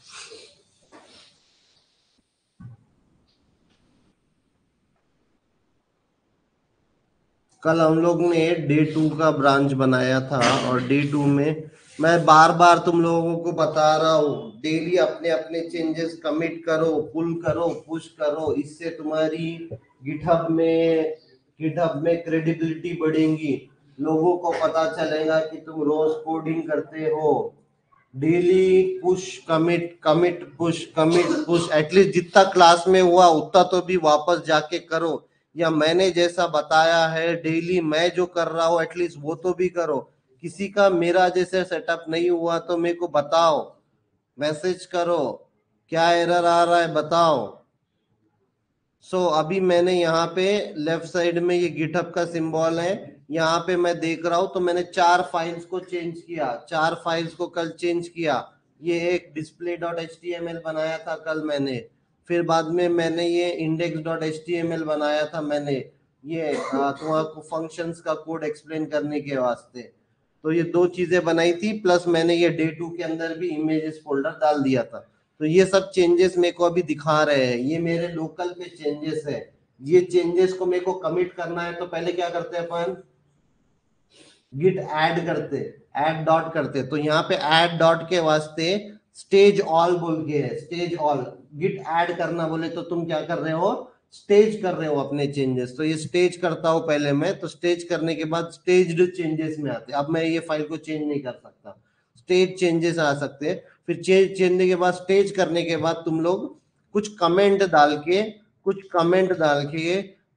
कल हम लोग ने डे टू का ब्रांच बनाया था, और डे टू में मैं बार बार तुम लोगों को बता रहा हूँ, डेली अपने अपने चेंजेस कमिट करो, पुल करो, पुश करो, इससे तुम्हारी गिटहब में गिटहब में क्रेडिबिलिटी बढ़ेगी, लोगों को पता चलेगा कि तुम रोज कोडिंग करते हो। Daily push commit commit push commit push, at least जितना क्लास में हुआ उतना तो भी वापस जाके करो, या मैंने जैसा बताया है डेली मैं जो कर रहा हूँ एटलीस्ट वो तो भी करो। किसी का मेरा जैसे सेटअप नहीं हुआ तो मेरे को बताओ, मैसेज करो, क्या एरर आ रहा है बताओ। सो so, अभी मैंने यहाँ पे लेफ्ट साइड में ये गिटहब का सिंबल है, यहाँ पे मैं देख रहा हूं तो मैंने चार फाइल्स को चेंज किया, चार फाइल्स को कल चेंज किया। ये एक display dot H T M L बनाया था कल मैंने, फिर बाद में मैंने ये index dot H T M L बनाया था मैंने, ये तुम्हारा फंक्शंस का कोड एक्सप्लेन करने के वास्ते। तो ये दो चीजें बनाई थी, प्लस मैंने ये डे टू के अंदर भी इमेजेस फोल्डर डाल दिया था। तो ये सब चेंजेस मेरे को अभी दिखा रहे हैं, ये मेरे लोकल पे चेंजेस है। ये चेंजेस को मेरे को कमिट करना है तो पहले क्या करते हैं अपन? गिट ऐड करते, ऐड डॉट करते। तो यहाँ पे ऐड डॉट के वास्ते स्टेज ऑल बोल के है, स्टेज ऑल। गिट ऐड करना बोले तो तुम क्या कर रहे हो? स्टेज कर रहे हो अपने चेंजेस। तो ये स्टेज करता हूं पहले मैं, तो स्टेज करने के बाद स्टेज्ड चेंजेस में आते। अब मैं ये फाइल को चेंज नहीं कर सकता, स्टेज चेंजेस आ सकते हैं। फिर चेंज चेंजने के बाद, स्टेज करने के बाद तुम लोग कुछ कमेंट डाल के कुछ कमेंट डाल के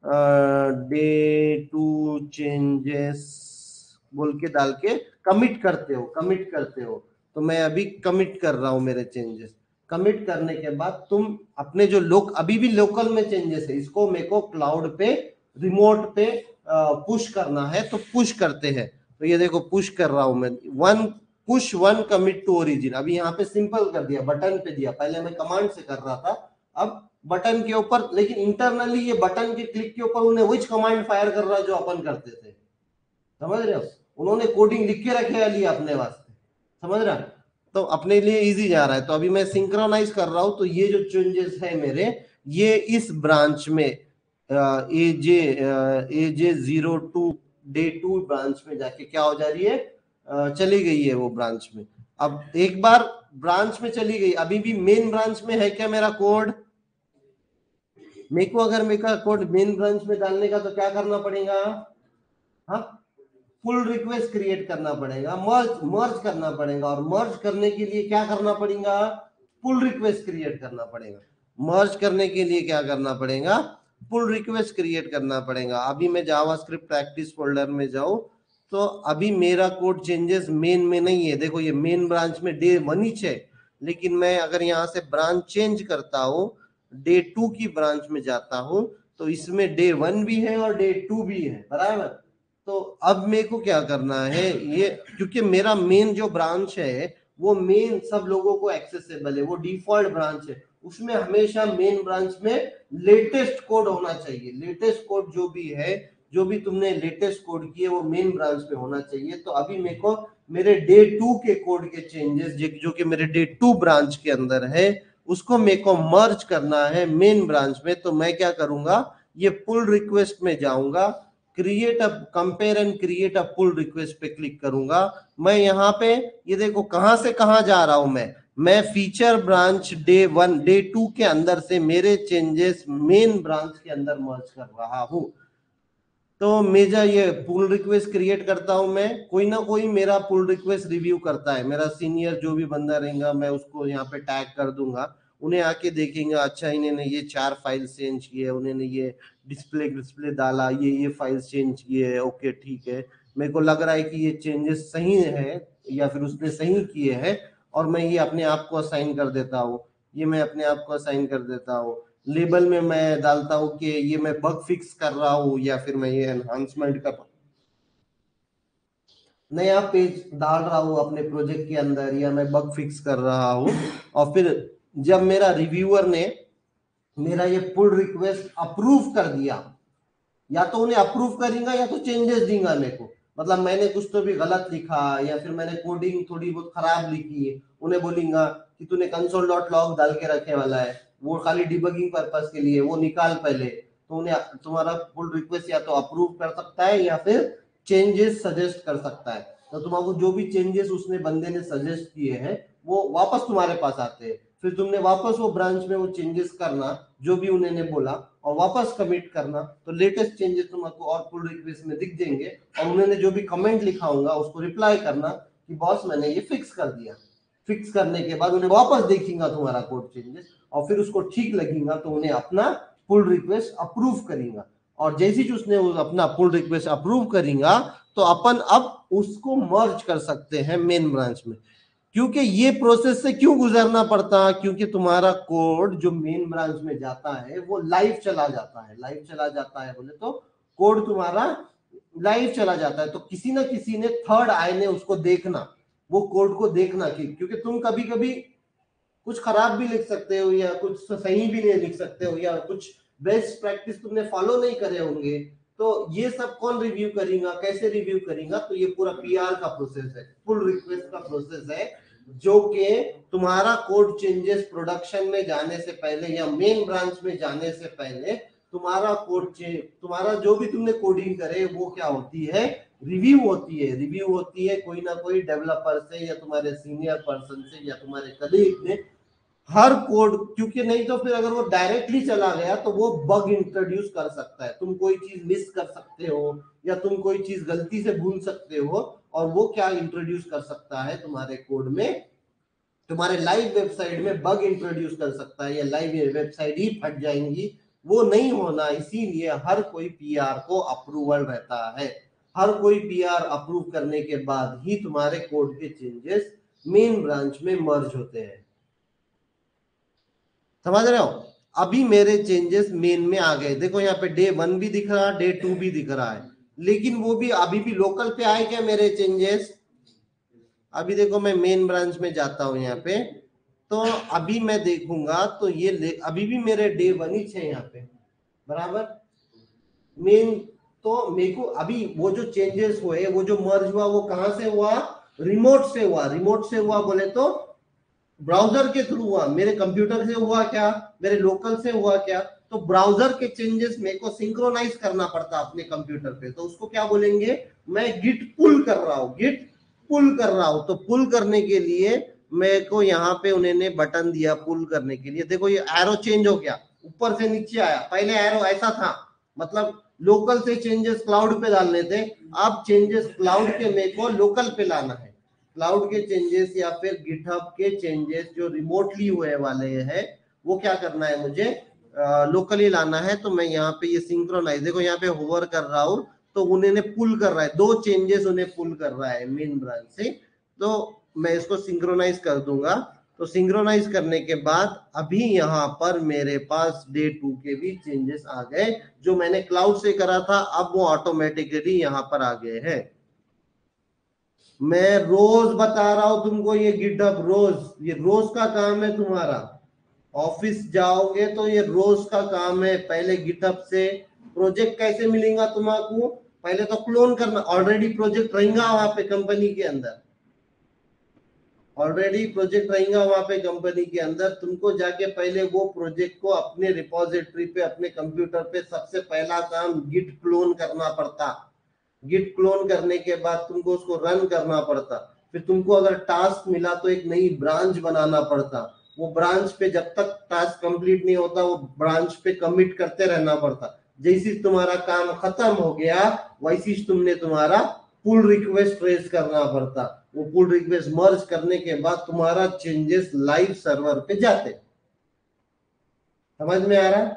डे टू चेंजेस बोल के डाल के कमिट करते हो, कमिट करते हो। तो मैं अभी कमिट कर रहा हूं मेरे चेंजेस। कमिट करने के बाद तुम अपने जो लोग अभी भी लोकल में चेंजेस है, इसको मेरे को क्लाउड पे रिमोट पे पुश करना है, तो पुश करते हैं। तो ये देखो पुश कर रहा हूं मैं, one push one commit to origin. अभी यहाँ पे सिंपल कर दिया, बटन पे दिया, पहले मैं कमांड से कर रहा था, अब बटन के ऊपर। लेकिन इंटरनली ये बटन के क्लिक के ऊपर उन्हें वही कमांड फायर कर रहा है जो अपन करते थे, समझ रहे हो? उन्होंने कोडिंग लिख के रखे है लिया अपने वास्ते, समझ रहा है? तो अपने लिए इजी जा रहा है। तो अभी मैं सिंक्रोनाइज कर रहा हूं, तो ये जो चेंजेस है मेरे, ये इस ब्रांच में A J A J zero two day two branch में जाके क्या हो जा रही है? uh, चली गई है वो ब्रांच में। अब एक बार ब्रांच में चली गई, अभी भी मेन ब्रांच में है क्या मेरा कोड? मेरे को अगर मेरा कोड मेन ब्रांच में डालने का तो क्या करना पड़ेगा? हाँ, पुल रिक्वेस्ट क्रिएट करना पड़ेगा, मर्ज मर्ज करना पड़ेगा, और मर्ज करने के लिए क्या करना पड़ेगा? पुल रिक्वेस्ट क्रिएट करना पड़ेगा। मर्ज करने के लिए क्या करना पड़ेगा? पुल रिक्वेस्ट क्रिएट करना पड़ेगा। अभी मैं जावास्क्रिप्ट प्रैक्टिस फोल्डर में जाऊं तो अभी मेरा कोड चेंजेस मेन में नहीं है। देखो ये मेन ब्रांच में डे वन ही है, लेकिन मैं अगर यहाँ से ब्रांच चेंज करता हूँ, डे टू की ब्रांच में जाता हूँ, तो इसमें डे वन भी है और डे टू भी है, बराबर। तो अब मेरे को क्या करना है, ये क्योंकि मेरा मेन जो ब्रांच है वो मेन सब लोगों को एक्सेसिबल है, वो डिफॉल्ट ब्रांच है, उसमें हमेशा मेन ब्रांच में लेटेस्ट कोड होना चाहिए। लेटेस्ट कोड जो भी है, जो भी तुमने लेटेस्ट कोड किए वो मेन ब्रांच में होना चाहिए। तो अभी मेरे को मेरे डे टू के कोड के चेंजेस जो कि मेरे डे टू ब्रांच के अंदर है उसको मेरे को मर्ज करना है मेन ब्रांच में। तो मैं क्या करूंगा, ये पुल रिक्वेस्ट में जाऊंगा, create a compare and create a pull request पे क्लिक करूंगा। मैं यहाँ पे ये देखो कहां से कहां जा रहा हूं, मैं मैं feature branch day one day two के अंदर से मेरे चेंजेस मेन ब्रांच के अंदर मर्ज कर रहा हूं। तो मेरा ये पुल रिक्वेस्ट क्रिएट करता हूं मैं, कोई ना कोई मेरा पुल रिक्वेस्ट रिव्यू करता है, मेरा सीनियर जो भी बंदा रहेगा मैं उसको यहाँ पे टैग कर दूंगा, उन्हें आके देखेंगे अच्छा इन्होंने ये चार फाइल चेंज किए, उन्होंने ये डिस्प्ले डिस्प्ले डाला, ये ये फाइल चेंज किए, ओके ठीक है, मेरे को लग रहा है कि ये चेंजेस सही है या फिर उसने सही किए हैं, और मैं ये अपने आप को असाइन कर देता हूँ, ये मैं अपने आप को असाइन कर देता हूँ। लेबल में मैं डालता हूं कि ये मैं बग फिक्स कर रहा हूं या फिर मैं ये एनहांसमेंट का नया पेज डाल रहा हूं अपने प्रोजेक्ट के अंदर, या मैं बग फिक्स कर रहा हूं। और फिर जब मेरा रिव्यूअर ने मेरा ये पुल रिक्वेस्ट अप्रूव कर दिया, या तो उन्हें अप्रूव करेंगे या तो चेंजेस देंगे मेरे को, मतलब मैंने कुछ तो भी गलत लिखा या फिर मैंने कोडिंग थोड़ी बहुत खराब लिखी है, उन्हें बोलेंगे कि तूने कंसोल डॉट लॉग डाल के रखे वाला है, वो खाली डिबगिंग पर्पस के लिए, वो निकाल पहले। तो उन्हें तुम्हारा पुल रिक्वेस्ट या तो अप्रूव कर सकता है या फिर चेंजेस सजेस्ट कर सकता है। तो तुम्हारा जो भी चेंजेस उसने बंदे ने सजेस्ट किए हैं वो वापस तुम्हारे पास आते हैं, फिर तुमने वापस वो ब्रांच में वो चेंजेस करना जो भी उन्होंने बोला और वापस कमिट करना। तो लेटेस्ट चेंजेस तुमको और पुल रिक्वेस्ट में दिख जाएंगे, और उन्होंने जो भी कमेंट लिखा होगा उसको रिप्लाई करना कि बॉस मैंने ये फिक्स कर दिया। फिक्स करने के बाद उन्हें वापस देखेगा तुम्हारा कोड चेंजेस, और फिर उसको ठीक लगेगा तो उन्हें अपना पुल रिक्वेस्ट अप्रूव करेगा। और जैसे ही उसने अपना पुल रिक्वेस्ट अप्रूव करेगा तो अपन अब उसको मर्ज कर सकते हैं मेन ब्रांच में। क्योंकि ये प्रोसेस से क्यों गुजरना पड़ता, क्योंकि तुम्हारा कोड जो मेन ब्रांच में जाता है वो लाइव चला जाता है। लाइव चला जाता है बोले तो कोड तुम्हारा लाइव चला जाता है, तो किसी ना किसी ने थर्ड आई ने उसको देखना, वो कोड को देखना कि, क्योंकि तुम कभी कभी कुछ खराब भी लिख सकते हो या कुछ सही भी नहीं लिख सकते हो, या कुछ बेस्ट प्रैक्टिस तुमने फॉलो नहीं करे होंगे। तो ये सब कौन रिव्यू करेगा, कैसे रिव्यू करेगा, तो ये पूरा पीआर का प्रोसेस है, पुल रिक्वेस्ट का प्रोसेस है, जो कि तुम्हारा कोड चेंजेस प्रोडक्शन में जाने से पहले या मेन ब्रांच में जाने से पहले तुम्हारा कोड चेंज, तुम्हारा जो भी तुमने कोडिंग करे वो क्या होती है, रिव्यू होती है। रिव्यू होती है कोई ना कोई डेवलपर से या तुम्हारे सीनियर पर्सन से या तुम्हारे कलीग ने, हर कोड, क्योंकि नहीं तो फिर अगर वो डायरेक्टली चला गया तो वो बग इंट्रोड्यूस कर सकता है, तुम कोई चीज मिस कर सकते हो या तुम कोई चीज गलती से भूल सकते हो, और वो क्या इंट्रोड्यूस कर सकता है तुम्हारे कोड में, तुम्हारे लाइव वेबसाइट में बग इंट्रोड्यूस कर सकता है, या लाइव वेबसाइट ही फट जाएंगी। वो नहीं होना, इसीलिए हर कोई पीआर को अप्रूवल रहता है। हर कोई पीआर अप्रूव करने के बाद ही तुम्हारे कोड के चेंजेस मेन ब्रांच में मर्ज होते हैं। समझ रहे हो? अभी मेरे चेंजेस मेन में आ गए, देखो यहाँ पे डे वन भी दिख रहा है, डे टू भी दिख रहा है, लेकिन वो भी अभी भी लोकल पे आए क्या मेरे चेंजेस? अभी देखो मैं मेन ब्रांच में जाता हूं यहाँ पे, तो अभी मैं देखूंगा तो ये अभी भी मेरे डे वन ही है यहाँ पे बराबर मेन। तो मेरे को अभी वो जो चेंजेस हुए, वो जो मर्ज हुआ, वो कहां से हुआ? रिमोट से हुआ। रिमोट से हुआ बोले तो ब्राउजर के थ्रू हुआ, मेरे कंप्यूटर से हुआ क्या, मेरे लोकल से हुआ क्या? तो ब्राउजर के चेंजेस मेरे को सिंक्रोनाइज करना पड़ता अपने कंप्यूटर पे, तो उसको क्या बोलेंगे? मैं गिट पुल कर रहा हूँ, गिट पुल कर रहा हूं। तो पुल करने के लिए मेरे को यहाँ पे उन्होंने बटन दिया पुल करने के लिए, देखो ये एरो चेंज हो गया, ऊपर से नीचे आया, पहले एरो ऐसा था, मतलब लोकल से चेंजेस क्लाउड पे डालने थे, अब चेंजेस क्लाउड के मेरे को लोकल पे लाना है। क्लाउड के चेंजेस या फिर गिटहब के चेंजेस जो रिमोटली हुए वाले हैं वो क्या करना है मुझे? लोकली लाना है। तो मैं यहाँ पे ये सिंक्रोनाइज, देखो यहाँ पे होवर कर रहा हूँ तो उन्होंने पुल कर रहा है, दो चेंजेस उन्हें पुल कर रहा है मेन ब्रांच से, तो मैं इसको सिंक्रोनाइज कर दूंगा। तो सिंक्रोनाइज करने के बाद अभी यहाँ पर मेरे पास डे टू के भी चेंजेस आ गए, जो मैंने क्लाउड से करा था अब वो ऑटोमेटिकली यहाँ पर आ गए हैं। मैं रोज बता रहा हूं तुमको, ये गिटहब रोज, ये रोज का काम है तुम्हारा। ऑफिस जाओगे तो ये रोज का काम है। पहले गिटहब से प्रोजेक्ट कैसे मिलेगा तुम्हारा? पहले तो क्लोन करना। ऑलरेडी प्रोजेक्ट रहेगा वहां पे कंपनी के अंदर, ऑलरेडी प्रोजेक्ट रहेगा वहां पे कंपनी के अंदर। तुमको जाके पहले वो प्रोजेक्ट को अपने रिपोजिटरी पे, अपने कंप्यूटर पे सबसे पहला काम गिट क्लोन करना पड़ता। गिट क्लोन करने के बाद तुमको उसको रन करना पड़ता। फिर तुमको अगर टास्क मिला तो एक नई ब्रांच बनाना पड़ता। वो ब्रांच पे जब तक टास्क कंप्लीट नहीं होता वो ब्रांच पे कमिट करते रहना पड़ता। जैसे तुम्हारा काम खत्म हो गया वैसे तुमने तुम्हारा पुल रिक्वेस्ट रेज करना पड़ता। वो पुल रिक्वेस्ट मर्ज करने के बाद तुम्हारा चेंजेस लाइव सर्वर पे जाते। समझ में आ रहा है?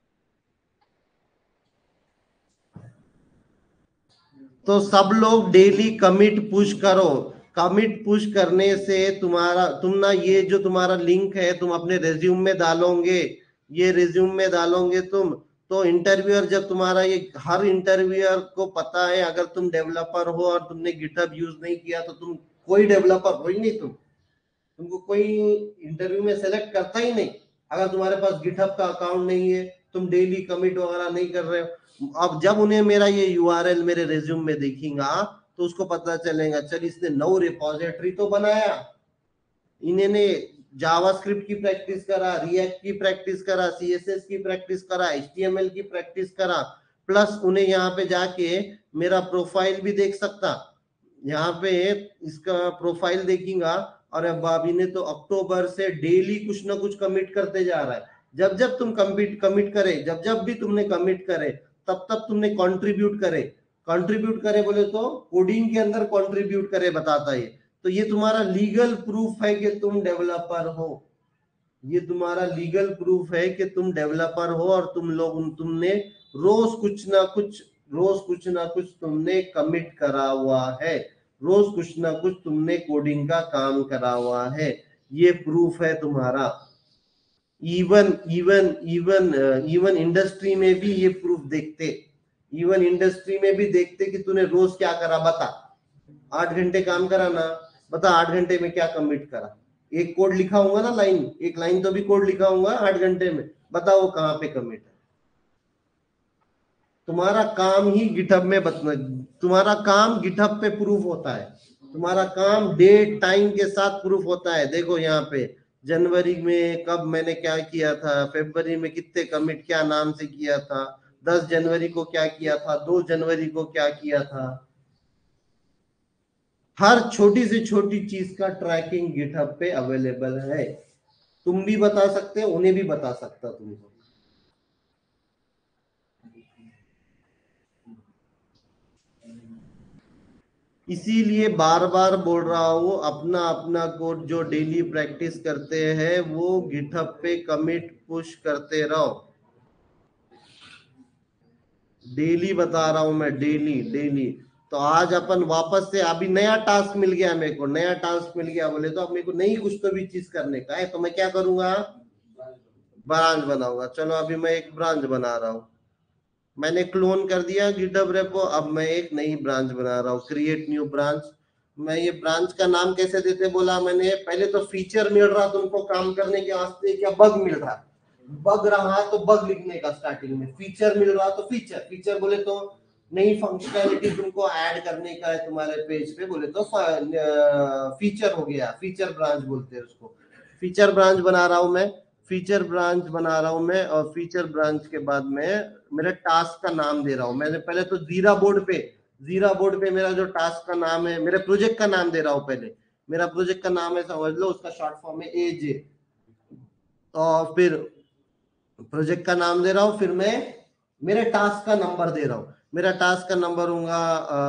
तो सब लोग डेली कमिट पुश करो। कमिट पुश करने से तुम्हारा, तुम ना ये जो तुम्हारा लिंक है तुम अपने रेज्यूम में डालोगे, ये रेज्यूम में डालोगे तुम, तो इंटरव्यूअर जब तुम्हारा ये, हर इंटरव्यूअर को पता है अगर तुम डेवलपर हो और तुमने गिटहब यूज नहीं किया तो तुम कोई डेवलपर हो ही नहीं। तुम तुमको कोई इंटरव्यू में सेलेक्ट करता ही नहीं अगर तुम्हारे पास गिटहब का अकाउंट नहीं है, तुम डेली कमिट वगैरह नहीं कर रहे हो। अब जब उन्हें मेरा ये यूआरएल मेरे रिज्यूम में देखेगा तो उसको पता चलेगा, चल इसने नौ रिपोजिटरी तो बनाया, इन्होंने जावास्क्रिप्ट की प्रैक्टिस करा, रिएक्ट की प्रैक्टिस करा, सीएसएस की प्रैक्टिस करा, एचटीएमएल की प्रैक्टिस करा, प्लस उन्हें यहाँ पे जाके मेरा प्रोफाइल भी देख सकता। यहाँ पे इसका प्रोफाइल देखेगा और अब भाभी ने तो अक्टूबर से डेली कुछ ना कुछ कमिट करते जा रहा है। जब जब तुम कमिट कमिट करे, जब जब भी तुमने कमिट करे तब तब तुमने कंट्रीब्यूट करे। कंट्रीब्यूट करे बोले तो कोडिंग के अंदर कंट्रीब्यूट करे बताता है। तो ये तुम्हारा लीगल प्रूफ है कि तुम डेवलपर हो। ये तुम्हारा लीगल प्रूफ है कि तुम डेवलपर हो और तुम लोग तुमने रोज कुछ ना कुछ रोज कुछ ना कुछ तुमने कमिट करा हुआ है, रोज कुछ ना कुछ तुमने कोडिंग का काम करा हुआ है। ये प्रूफ है तुम्हारा। Even even even even industry में भी ये प्रूफ देखते। इवन इंडस्ट्री में भी देखते कि तूने रोज क्या करा बता। आठ घंटे काम करा ना, बता आठ घंटे में क्या कमिट करा। एक कोड लिखा होगा ना, लाइन, एक लाइन तो भी कोड लिखा होगा आठ घंटे में, बताओ कहाँ पे कमिट है। तुम्हारा काम ही गिटहब में बतना, तुम्हारा काम गिटहब पे प्रूफ होता है। तुम्हारा काम डेट टाइम के साथ प्रूफ होता है। देखो यहाँ पे जनवरी में कब मैंने क्या किया था, फरवरी में कितने कमिट क्या नाम से किया था, दस जनवरी को क्या किया था, दो जनवरी को क्या किया था। हर छोटी से छोटी चीज का ट्रैकिंग गिटहब पे अवेलेबल है। तुम भी बता सकते हो, उन्हें भी बता सकता तुमको। इसीलिए बार बार बोल रहा हूं, अपना अपना कोड जो डेली प्रैक्टिस करते हैं वो गिटहब पे कमिट पुश करते रहो। डेली बता रहा हूं मैं, डेली डेली। तो आज अपन वापस से, अभी नया टास्क मिल गया मेरे को, नया टास्क मिल गया बोले तो अब मेरे को नई कुछ तो भी चीज करने का है। तो मैं क्या करूंगा, ब्रांच बनाऊंगा। चलो अभी मैं एक ब्रांच बना रहा हूं। मैंने क्लोन कर दिया गिटहब रेपो, अब मैं एक नई ब्रांच बना रहा हूँ, क्रिएट न्यू ब्रांच। मैं ये ब्रांच का नाम कैसे देते बोला मैंने, पहले तो फीचर मिल रहा तुमको काम करने के वास्ते, क्या बग मिल रहा, बग रहा तो बग लिखने का स्टार्टिंग में, फीचर मिल रहा तो फीचर, फीचर बोले तो नई फंक्शनैलिटी तुमको ऐड करने का है तुम्हारे पेज पे, बोले तो फीचर हो गया, फीचर ब्रांच बोलते हैं उसको। फीचर ब्रांच बना रहा हूं मैं, फीचर ब्रांच बना रहा हूं मैं, और फीचर ब्रांच के बाद में मेरे टास्क का नाम दे रहा हूं। मैंने पहले तो जीरा बोर्ड पे, जीरा बोर्ड पे मेरा जो टास्क का नाम है, मेरे प्रोजेक्ट का नाम दे रहा हूं। पहले मेरा प्रोजेक्ट का नाम है, समझ लो, उसका शॉर्ट फॉर्म है एजे। और फिर प्रोजेक्ट का नाम दे रहा हूं, फिर मैं मेरे टास्क का नंबर दे रहा हूं। मेरा टास्क का नंबर होगा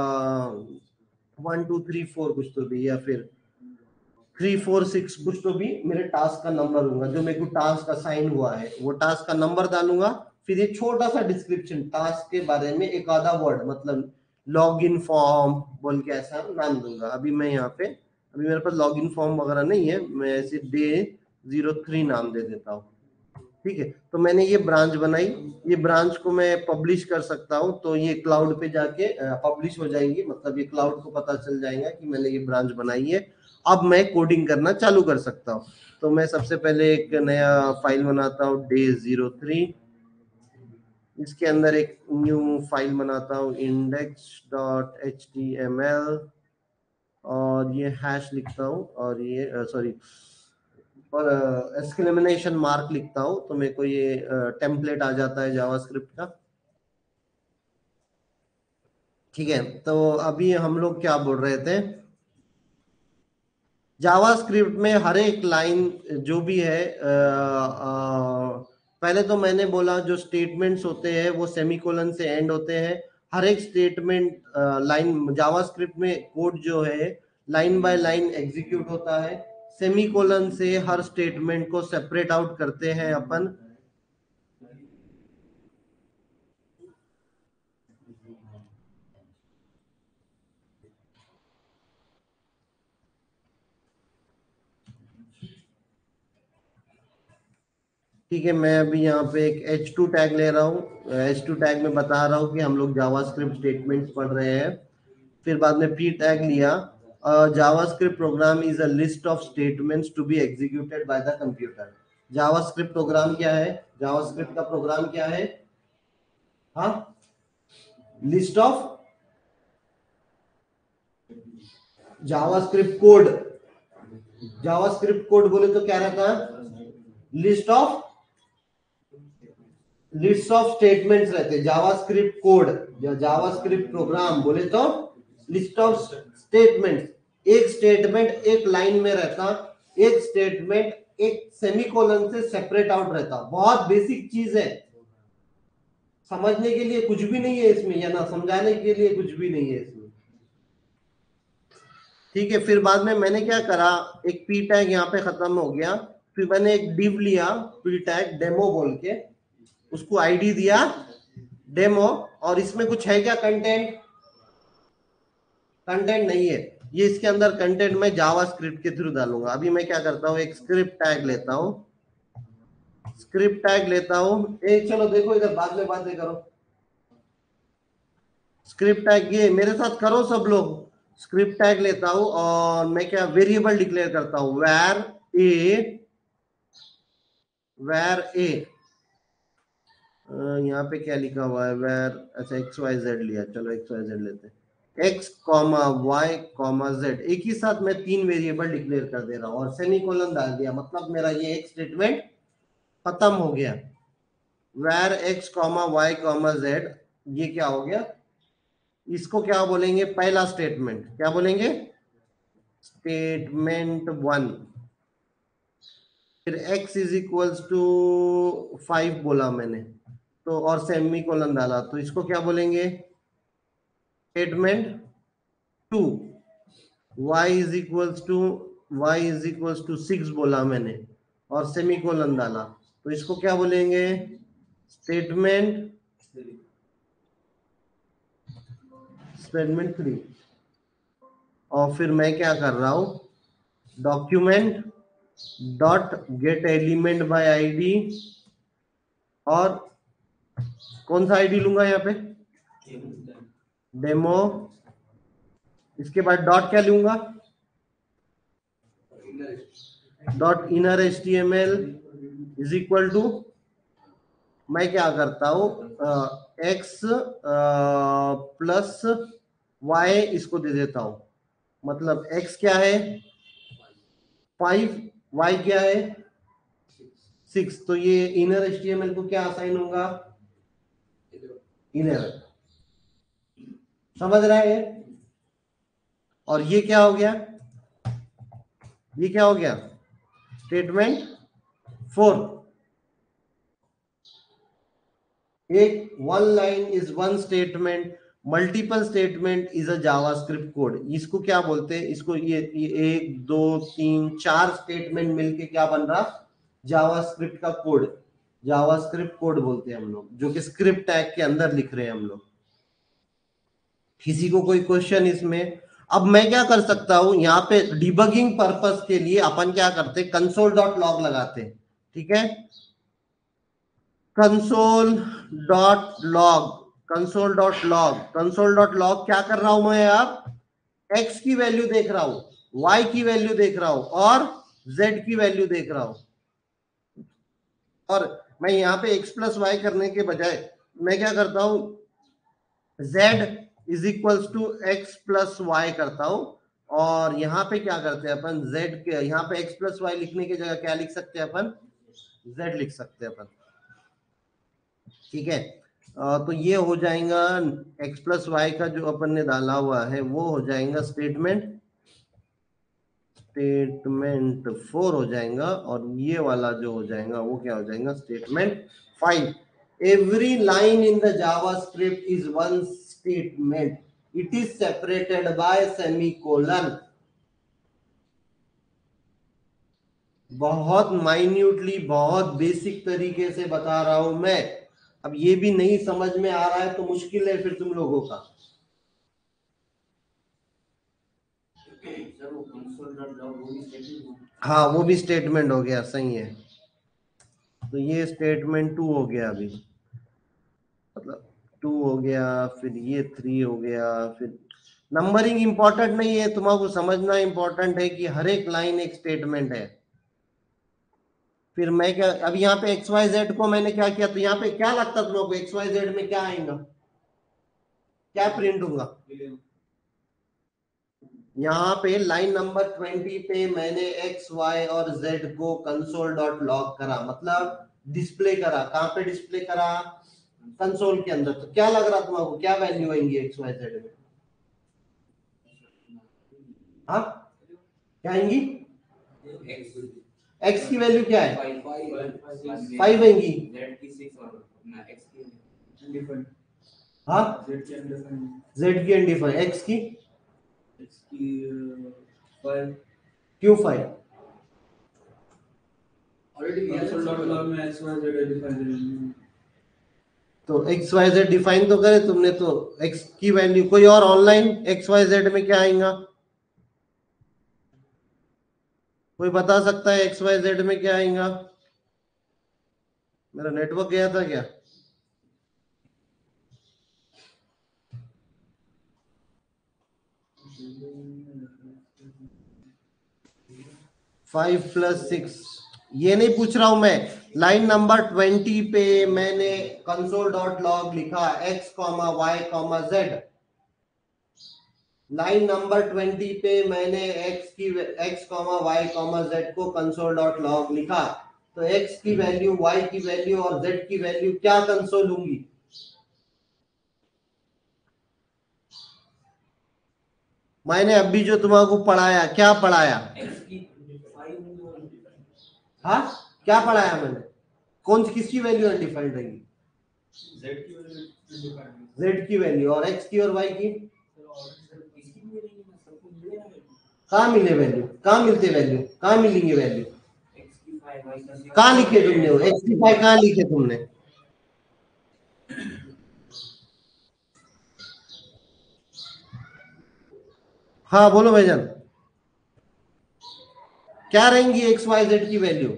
वन टू थ्री फोर कुछ तो भी, या फिर थ्री फोर सिक्स कुछ तो भी मेरे टास्क का नंबर होगा, जो मेरे को टास्क असाइन हुआ है वो टास्क का नंबर डालूंगा। फिर ये छोटा सा डिस्क्रिप्शन टास्क के बारे में, एक आधा वर्ड, मतलब लॉग इन फॉर्म बोल के ऐसा नाम दूंगा। अभी मैं यहाँ पे, अभी मेरे पास लॉग इन फॉर्म वगैरह नहीं है, मैं ऐसे डे जीरो थ्री नाम दे देता हूँ। ठीक है, तो मैंने ये ब्रांच बनाई, ये ब्रांच को मैं पब्लिश कर सकता हूं, तो ये क्लाउड पे जाके पब्लिश हो जाएंगी, मतलब ये क्लाउड को पता चल जाएगा कि मैंने ये ब्रांच बनाई है। अब मैं कोडिंग करना चालू कर सकता हूं। तो मैं सबसे पहले एक नया फाइल बनाता हूं, डे जीरो थ्री, इसके अंदर एक न्यू फाइल बनाता हूं, index dot H T M L, और ये हैश लिखता हूं, और ये सॉरी और एक्सक्लेमेशन मार्क लिखता हूं, तो मेरे को ये टेम्पलेट आ जाता है जावास्क्रिप्ट का। ठीक है, तो अभी हम लोग क्या बोल रहे थे, जावास्क्रिप्ट में हर एक लाइन जो भी है, आ, आ, पहले तो मैंने बोला जो स्टेटमेंट्स होते हैं वो सेमीकोलन से एंड होते हैं। हर एक स्टेटमेंट लाइन जावास्क्रिप्ट में कोड जो है लाइन बाय लाइन एग्जीक्यूट होता है, सेमीकोलन से हर स्टेटमेंट को सेपरेट आउट करते हैं अपन। ठीक है, मैं अभी यहाँ पे एक एच टू टैग ले रहा हूँ, एच टू टैग में बता रहा हूँ कि हम लोग जावास्क्रिप्ट स्टेटमेंट्स पढ़ रहे हैं। फिर बाद में पी टैग लिया, JavaScript program is a list of statements to be executed by the computer. JavaScript program क्या है, जावास्क्रिप्ट का प्रोग्राम क्या है, हाँ, list of JavaScript code, JavaScript code बोले तो क्या रहता है, list of list of statements रहते हैं। जावास्क्रिप्ट कोड या जावास्क्रिप्ट प्रोग्राम बोले तो लिस्ट ऑफ स्टेटमेंट्स, एक स्टेटमेंट एक लाइन में रहता, एक स्टेटमेंट एक सेमीकोलन से सेपरेट आउट रहता। बहुत बेसिक चीज है, समझने के लिए कुछ भी नहीं है इसमें, या ना समझाने के लिए कुछ भी नहीं है इसमें। ठीक है, फिर बाद में मैंने क्या करा, एक पी टैग यहाँ पे खत्म हो गया, फिर मैंने एक डिव लिया पी टैग डेमो बोल के, उसको आईडी दिया डेमो, और इसमें कुछ है क्या कंटेंट, कंटेंट नहीं है, ये इसके अंदर कंटेंट मैं जावास्क्रिप्ट के थ्रू डालूंगा। अभी मैं क्या करता हूँ, एक स्क्रिप्ट टैग लेता हूँ, स्क्रिप्ट टैग लेता हूँ, एक चलो देखो इधर बाद में बातें करो, स्क्रिप्ट टैग ये मेरे साथ करो सब लोग, स्क्रिप्ट टैग लेता हूं और मैं क्या वेरिएबल डिक्लेयर करता हूं, वेर ए, वेर ए, यहाँ पे क्या लिखा हुआ है, वेर, अच्छा एक्स वाई जेड लिया, चलो एक्स वाई जेड लेते हैं, X comma Y comma Z, एक ही साथ मैं तीन वेरिएबल डिक्लेयर कर दे रहा हूं और सेमीकोलन डाल दिया, मतलब मेरा ये एक स्टेटमेंट खत्म हो गया। Var X comma Y comma Z, ये क्या हो गया, इसको क्या बोलेंगे, पहला स्टेटमेंट, क्या बोलेंगे, स्टेटमेंट वन। फिर x is equals to five बोला मैंने, तो और सेमी कोलन डाला, तो इसको क्या बोलेंगे, statement two. y is equals to y is equals to six बोला मैंने और सेमी कोलन डाला, तो इसको क्या बोलेंगे, स्टेटमेंट स्टेटमेंट थ्री। और फिर मैं क्या कर रहा हूं, document dot get element by ID, और कौन सा आईडी लूंगा यहाँ पे, डेमो, इसके बाद डॉट क्या लूंगा, dot inner H T M L is equal to, मैं क्या करता हूं, एक्स प्लस वाई इसको दे देता हूं, मतलब x क्या है फाइव, y क्या है सिक्स, तो ये inner H T M L को क्या असाइन होगा, इनर, समझ रहा है। और ये क्या हो गया, ये क्या हो गया, स्टेटमेंट फोर। एक one line is one statement, multiple statement is a JavaScript code. इसको क्या बोलते हैं, इसको ये, ये एक दो तीन चार स्टेटमेंट मिलके क्या बन रहा, जावास्क्रिप्ट का कोड, जावास्क्रिप्ट कोड बोलते हैं हम लोग, जो कि स्क्रिप्ट टैग के अंदर लिख रहे हैं हम लोग। किसी को कोई क्वेश्चन इसमें, अब मैं क्या कर सकता हूं, यहाँ पे डिबगिंग पर्पस के लिए अपन क्या करते, कंसोल डॉट लॉग लगाते हैं, ठीक है, console dot log, console dot log, console dot log क्या कर रहा हूं मैं यार, एक्स की वैल्यू देख रहा हूं, वाई की वैल्यू देख रहा हूं और जेड की वैल्यू देख रहा हूं। और मैं यहाँ पे x प्लस वाई करने के बजाय मैं क्या करता हूं, z is equals to X plus Y करता हूं। और यहाँ पे क्या करते हैं अपन, z के यहाँ पे x प्लस वाई लिखने की जगह क्या लिख सकते हैं अपन, z लिख सकते हैं अपन। ठीक है, तो ये हो जाएगा x प्लस वाई का जो अपन ने डाला हुआ है वो हो जाएगा स्टेटमेंट स्टेटमेंट फोर हो जाएगा, और ये वाला जो हो जाएगा वो क्या हो जाएगा, statement five. Every line in the JavaScript is one statement, it is separated by semicolon. बहुत माइन्यूटली, बहुत बेसिक तरीके से बता रहा हूं मैं। अब ये भी नहीं समझ में आ रहा है तो मुश्किल है फिर तुम लोगों का। हाँ वो भी स्टेटमेंट हो गया, सही है। तो ये स्टेटमेंट टू हो गया, अभी मतलब टू हो गया, फिर ये थ्री हो गया। फिर नंबरिंग इंपॉर्टेंट नहीं है, तुम्हारा समझना इंपॉर्टेंट है कि हर एक लाइन एक स्टेटमेंट है। फिर मैं क्या, अब यहाँ पे एक्स वाई जेड को मैंने क्या किया, तो यहाँ पे क्या लगता तुम लोग को, एक्स वाई जेड में क्या आएगा, क्या प्रिंट होगा। यहाँ पे लाइन नंबर ट्वेंटी पे मैंने एक्स वाई और जेड को कंसोल डॉट लॉग करा, मतलब डिस्प्ले करा। कहाँ पे डिस्प्ले करा, कंसोल के अंदर। तो क्या लग रहा तुम्हारा, क्या वैल्यू आएंगी एक्स वाई जेड में, हाँ क्या आएंगी, एक्स की वैल्यू क्या है, फाइव आएंगी, हाँ जेड की अनडिफाइंड, एक्स की क्यों फाइव, तो एक्स वाई जेड डिफाइन तो करे तुमने, तो एक्स की वैल्यू कोई और ऑनलाइन एक्स वाई जेड में क्या आएगा, कोई बता सकता है एक्स वाई जेड में क्या आएगा। मेरा नेटवर्क गया था क्या, फाइव प्लस सिक्स, ये नहीं पूछ रहा हूं मैं। लाइन नंबर ट्वेंटी पे मैंने कंसोल डॉट लॉग लिखा X comma Y comma Z. Line number twenty पे मैंने x की x comma Y comma Z को कंसोल डॉट लॉग लिखा। तो x की वैल्यू, y की वैल्यू और z की वैल्यू क्या कंसोल होंगी, मैंने अभी जो तुम्हारे पढ़ाया, क्या पढ़ाया, हाँ क्या पढ़ाया मैंने, कौन सी किसकी वैल्यू अनडिफाइंड रहेगी, z की वैल्यू, और x की और y की कहाँ मिले वैल्यू, कहाँ मिलते वैल्यू, कहाँ मिलेंगे वैल्यू, कहाँ लिखे तुमने वो एक्स की फाइव कहाँ लिखे तुमने, हाँ बोलो भाईजान, क्या रहेंगी एक्स वाई जेड की वैल्यू,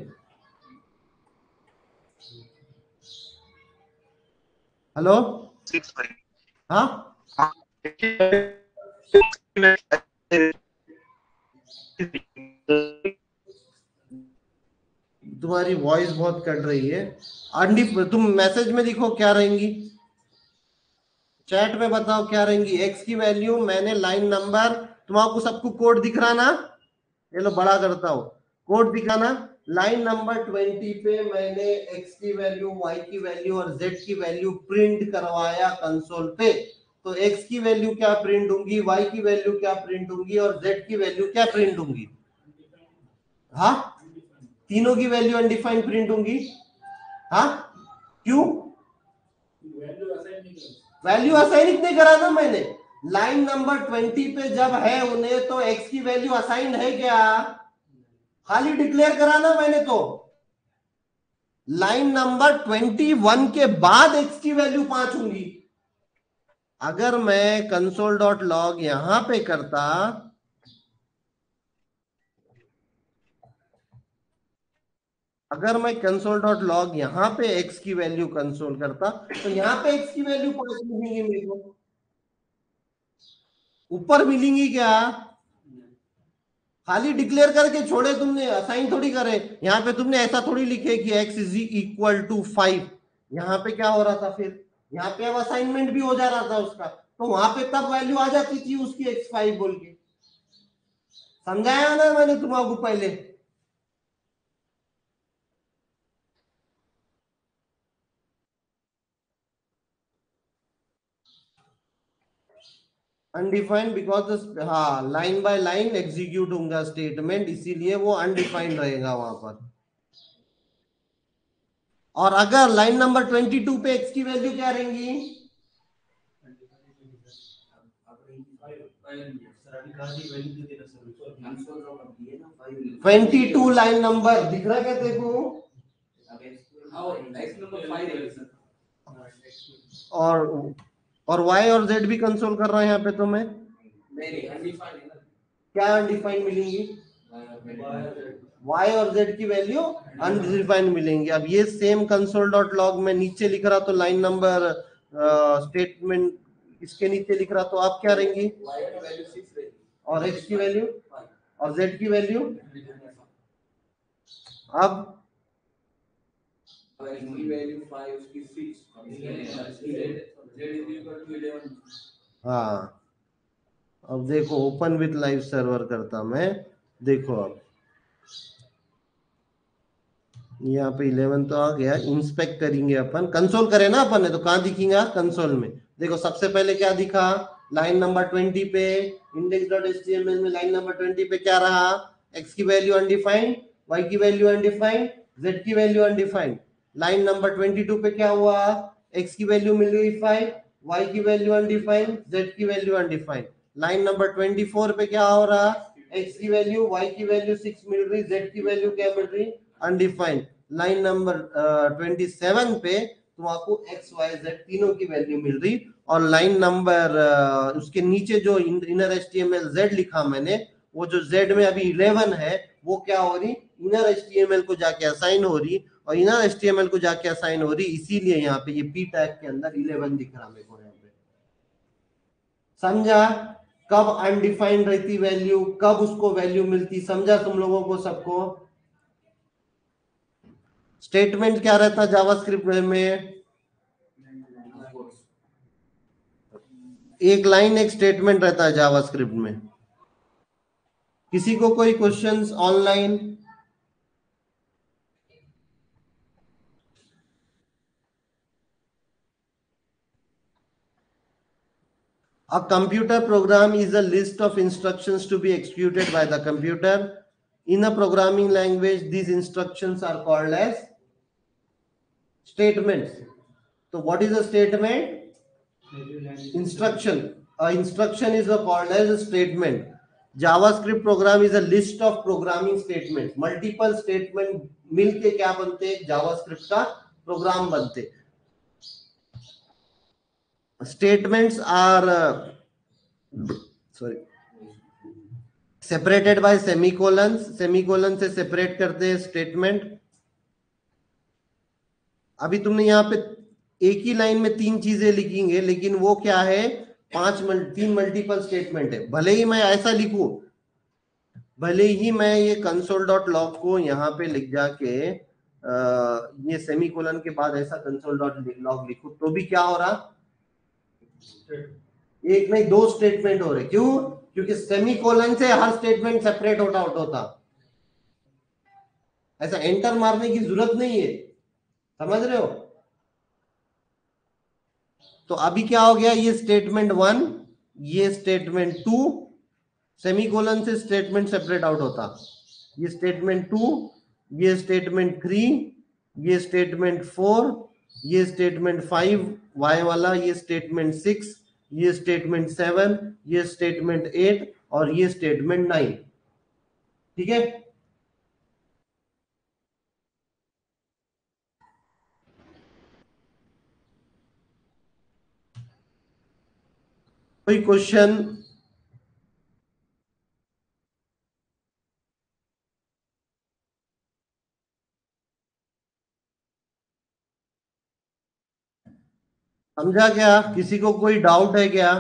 हेलो, हाँ तुम्हारी वॉइस बहुत कट रही है। अंडी, तुम मैसेज में लिखो क्या रहेंगी, चैट में बताओ क्या रहेंगी। एक्स की वैल्यू मैंने लाइन नंबर, तुम्हारा सबको कोड दिख रहा ना, ये लो बड़ा करता हूं, कोड दिखाना। लाइन नंबर ट्वेंटी पे मैंने एक्स की वैल्यू, वाई की वैल्यू और जेड की वैल्यू प्रिंट करवाया कंसोल पे। तो एक्स की वैल्यू क्या प्रिंट होंगी, वाई की वैल्यू क्या प्रिंट होंगी और जेड की वैल्यू क्या प्रिंट होंगी, हाँ तीनों की वैल्यू अनडिफाइंड प्रिंट होंगी, हाँ क्यों, वैल्यू असाइन नहीं करा ना मैंने। लाइन नंबर ट्वेंटी पे जब है उन्हें, तो एक्स की वैल्यू असाइन है क्या, खाली डिक्लेयर करा ना मैंने। तो लाइन नंबर ट्वेंटी वन के बाद एक्स की वैल्यू पांच होंगी। अगर मैं कंसोल डॉट लॉग यहां पे करता, अगर मैं कंसोल डॉट लॉग यहाँ पे x की वैल्यू कंसोल करता तो यहाँ पे x की वैल्यू पांच मिलेंगी मेरे को, ऊपर मिलेंगी क्या? खाली डिक्लेयर करके छोड़े तुमने, असाइन थोड़ी करे। यहाँ पे तुमने ऐसा थोड़ी लिखे कि x is equal to five. यहाँ पे क्या हो रहा था फिर, यहाँ पे अब असाइनमेंट भी हो जा रहा था उसका, तो वहां पे तब वैल्यू आ जाती थी उसकी एक्स फाइव बोल के। समझाया ना मैंने तुम्हारा पहले? अनडिफाइंड बिकॉज हाँ लाइन बाय लाइन एग्जीक्यूट होगा स्टेटमेंट, इसीलिए वो अनडिफाइंड रहेगा वहां पर। और अगर लाइन नंबर ट्वेंटी टू पे एक्स की वैल्यू क्या रहेंगी? ट्वेंटी टू लाइन नंबर दिख रहा क्या देखो? और और y और z भी कंसोल कर रहा है यहाँ पे, तो मैं क्या अनडिफाइंड मिलेंगी? y और z की वैल्यू अनडिफाइंड मिलेंगी। अब ये सेम कंसोल डॉट लॉग में नीचे लिख रहा तो लाइन नंबर स्टेटमेंट इसके नीचे लिख रहा तो आप क्या रहेंगी? और x की वैल्यू और z की वैल्यू। अब हाँ अब देखो ओपन विथ लाइव सर्वर करता मैं, देखो अब यहाँ पे इलेवन तो आ गया, इंस्पेक्ट करेंगे अपन, कंसोल करे ना अपन ने तो कहाँ दिखेगा कंसोल में? देखो सबसे पहले क्या दिखा, लाइन नंबर ट्वेंटी पे इंडेक्स डॉट एचटीएमएल में लाइन नंबर ट्वेंटी पे क्या रहा? x की वैल्यू अनडिफाइंड, y की वैल्यू अनडिफाइंड, z की value undefined. Line number twenty two पे क्या हुआ? x की वैल्यू मिल गई फाइव, y की वैल्यू अनडिफाइंड, z की value undefined. Line number twenty four पे क्या हो रहा? x की वैल्यू, y की वैल्यू सिक्स मिल रही, z की वैल्यू क्या मिल रही? Undefined. Line number twenty seven पे तो आपको एक्स वाई जेड तीनों की वैल्यू मिल रही, और लाइन नंबर uh, उसके नीचे जो इनर एचटीएमएल जेड लिखा मैंने, वो जो जेड में अभी इलेवन है वो क्या हो रही? इनर एचटीएमएल को जाके असाइन हो रही, और इनर एचटीएमएल को जाके असाइन हो रही, इसीलिए यहाँ पे ये पी टैग के अंदर इलेवन दिख रहा मेरे को यहाँ पे। समझा? कब अनडिफाइंड रहती वैल्यू, कब उसको वैल्यू मिलती, समझा तुम लोगों को सबको? स्टेटमेंट क्या रहता जावास्क्रिप्ट में? एक लाइन एक स्टेटमेंट रहता है जावास्क्रिप्ट में। किसी को कोई questions online? A computer program is a list of instructions to be executed by the computer. In a programming language, these instructions are called as statements. So what is a statement? Instruction. A instruction is called as a statement. JavaScript program is a list of programming statements. Multiple statement मिलके क्या बनते? JavaScript का program बनते. Statements are uh, sorry separated by semicolons. Semicolon से separate करते हैं statement. अभी तुमने यहाँ पे एक ही लाइन में तीन चीजें लिखेंगे, लेकिन वो क्या है? पांच मल, तीन मल्टीपल स्टेटमेंट है। भले ही मैं ऐसा लिखूं, भले ही मैं ये कंसोल डॉट लॉग को यहाँ पे लिख जाके आ, ये सेमीकोलन के बाद ऐसा कंसोल डॉट लॉग लिखूं, तो भी क्या हो रहा? एक नहीं दो स्टेटमेंट हो रहे। क्यों? क्योंकि सेमीकोलन से हर स्टेटमेंट सेपरेट होता होता, ऐसा एंटर मारने की जरूरत नहीं है। समझ रहे हो? तो अभी क्या हो गया? ये स्टेटमेंट वन, ये स्टेटमेंट टू, सेमीकोलन से स्टेटमेंट सेपरेट आउट होता, ये स्टेटमेंट टू, ये स्टेटमेंट थ्री, ये स्टेटमेंट फोर, ये स्टेटमेंट फाइव वाई वाला, ये स्टेटमेंट सिक्स, ये स्टेटमेंट सेवन, ये स्टेटमेंट एट, और ये स्टेटमेंट नाइन। ठीक है? कोई क्वेश्चन? समझा क्या? किसी को कोई डाउट है क्या?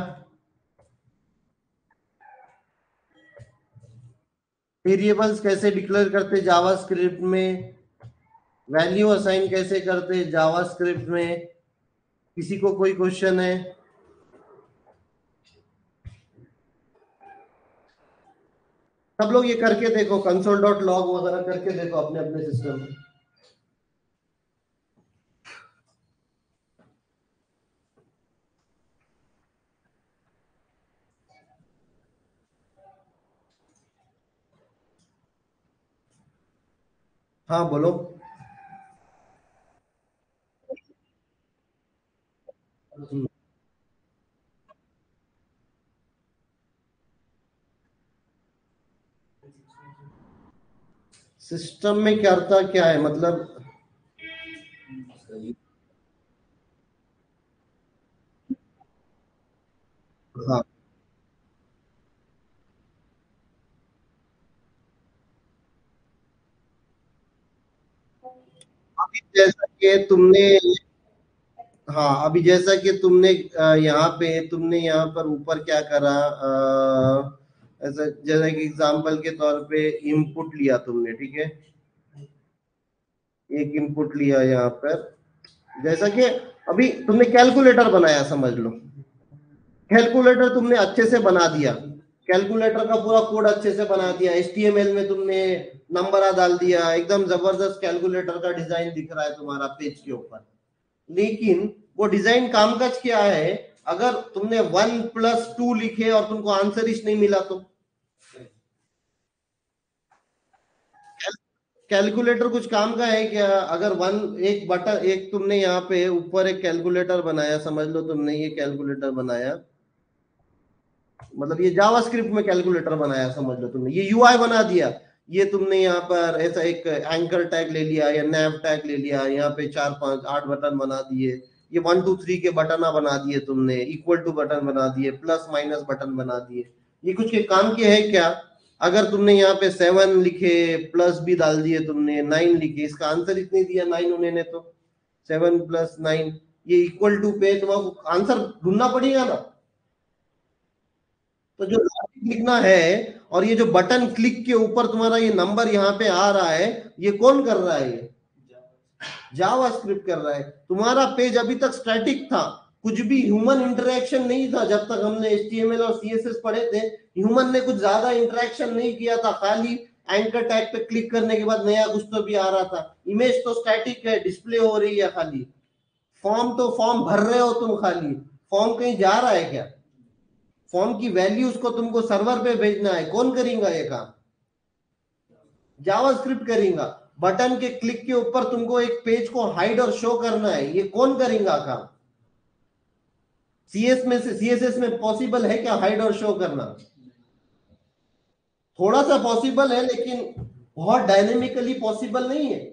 वेरिएबल्स कैसे डिक्लेयर करते जावा स्क्रिप्ट में, वैल्यू असाइन कैसे करते जावा स्क्रिप्ट में, किसी को कोई क्वेश्चन है? सब लोग ये करके देखो, कंसोल डॉट लॉग वगैरह करके देखो अपने अपने सिस्टम में। हाँ बोलो। सिस्टम में करता क्या है मतलब? हाँ, अभी जैसा कि तुमने, हाँ अभी जैसा कि तुमने अ, यहाँ पे तुमने यहाँ पर ऊपर क्या करा, अ, ऐसा जैसा कि एग्जांपल के तौर पे इनपुट लिया तुमने, ठीक है, एक इनपुट लिया यहाँ पर, जैसा कि अभी तुमने कैलकुलेटर बनाया समझ लो, कैलकुलेटर तुमने अच्छे से बना दिया, कैलकुलेटर का पूरा कोड अच्छे से बना दिया, एचटीएमएल में तुमने नंबर डाल दिया, एकदम जबरदस्त कैलकुलेटर का डिजाइन दिख रहा है तुम्हारा पेज के ऊपर, लेकिन वो डिजाइन कामकाज क्या है? अगर तुमने वन प्लस टू लिखे और तुमको आंसर ही नहीं मिला तो? कैलकुलेटर कुछ काम का है क्या? अगर वन एक बटन, एक तुमने यहाँ पे ऊपर एक कैलकुलेटर बनाया, समझ लो तुमने ये कैलकुलेटर बनाया, मतलब ये जावास्क्रिप्ट में कैलकुलेटर बनाया समझ लो तुमने, ये यूआई बना दिया, ये तुमने यहाँ पर ऐसा एक एंकर टैग ले लिया या नैव टैग ले लिया, यहाँ पे चार पांच आठ बटन बना दिए, ये वन टू थ्री के बटन बना दिए तुमने, इक्वल टू बटन बना दिए, प्लस माइनस बटन बना दिए, ये कुछ के काम के है क्या? अगर तुमने यहाँ पे सेवन लिखे, प्लस भी डाल दिए तुमने, नाइन लिखे, इसका आंसर इतने दिया नाइन होने ने, तो सेवन प्लस नाइन, ये इक्वल टू पे तुम्हारा आंसर ढूंढना पड़ेगा ना। तो जो लॉजिक लिखना है, और ये जो बटन क्लिक के ऊपर तुम्हारा ये नंबर यहाँ पे आ रहा है, ये कौन कर रहा है? ये जावा स्क्रिप्ट कर रहा है। तुम्हारा पेज अभी तक स्टैटिक था, कुछ भी ह्यूमन इंटरेक्शन नहीं था, जब तक हमने एचटीएमएल और सीएसएस पढ़े थे, ह्यूमन ने कुछ ज्यादा इंटरेक्शन नहीं किया था, खाली एंकर टैग पे क्लिक करने के बाद नया कुछ तो भी आ रहा था, इमेज तो स्टैटिक है, डिस्प्ले हो रही है खाली, फॉर्म तो फॉर्म भर रहे हो तुम खाली, फॉर्म कहीं जा रहा है क्या? फॉर्म की वैल्यूज को तुमको सर्वर पे भेजना है, कौन करेगा ये काम? जावास्क्रिप्ट करेगा। बटन के क्लिक के ऊपर तुमको एक पेज को हाइड और शो करना है, ये कौन करेगा काम? सीएस में से सीएसएस में पॉसिबल है क्या हाइड और शो करना? थोड़ा सा पॉसिबल है, लेकिन बहुत डायनेमिकली पॉसिबल नहीं है।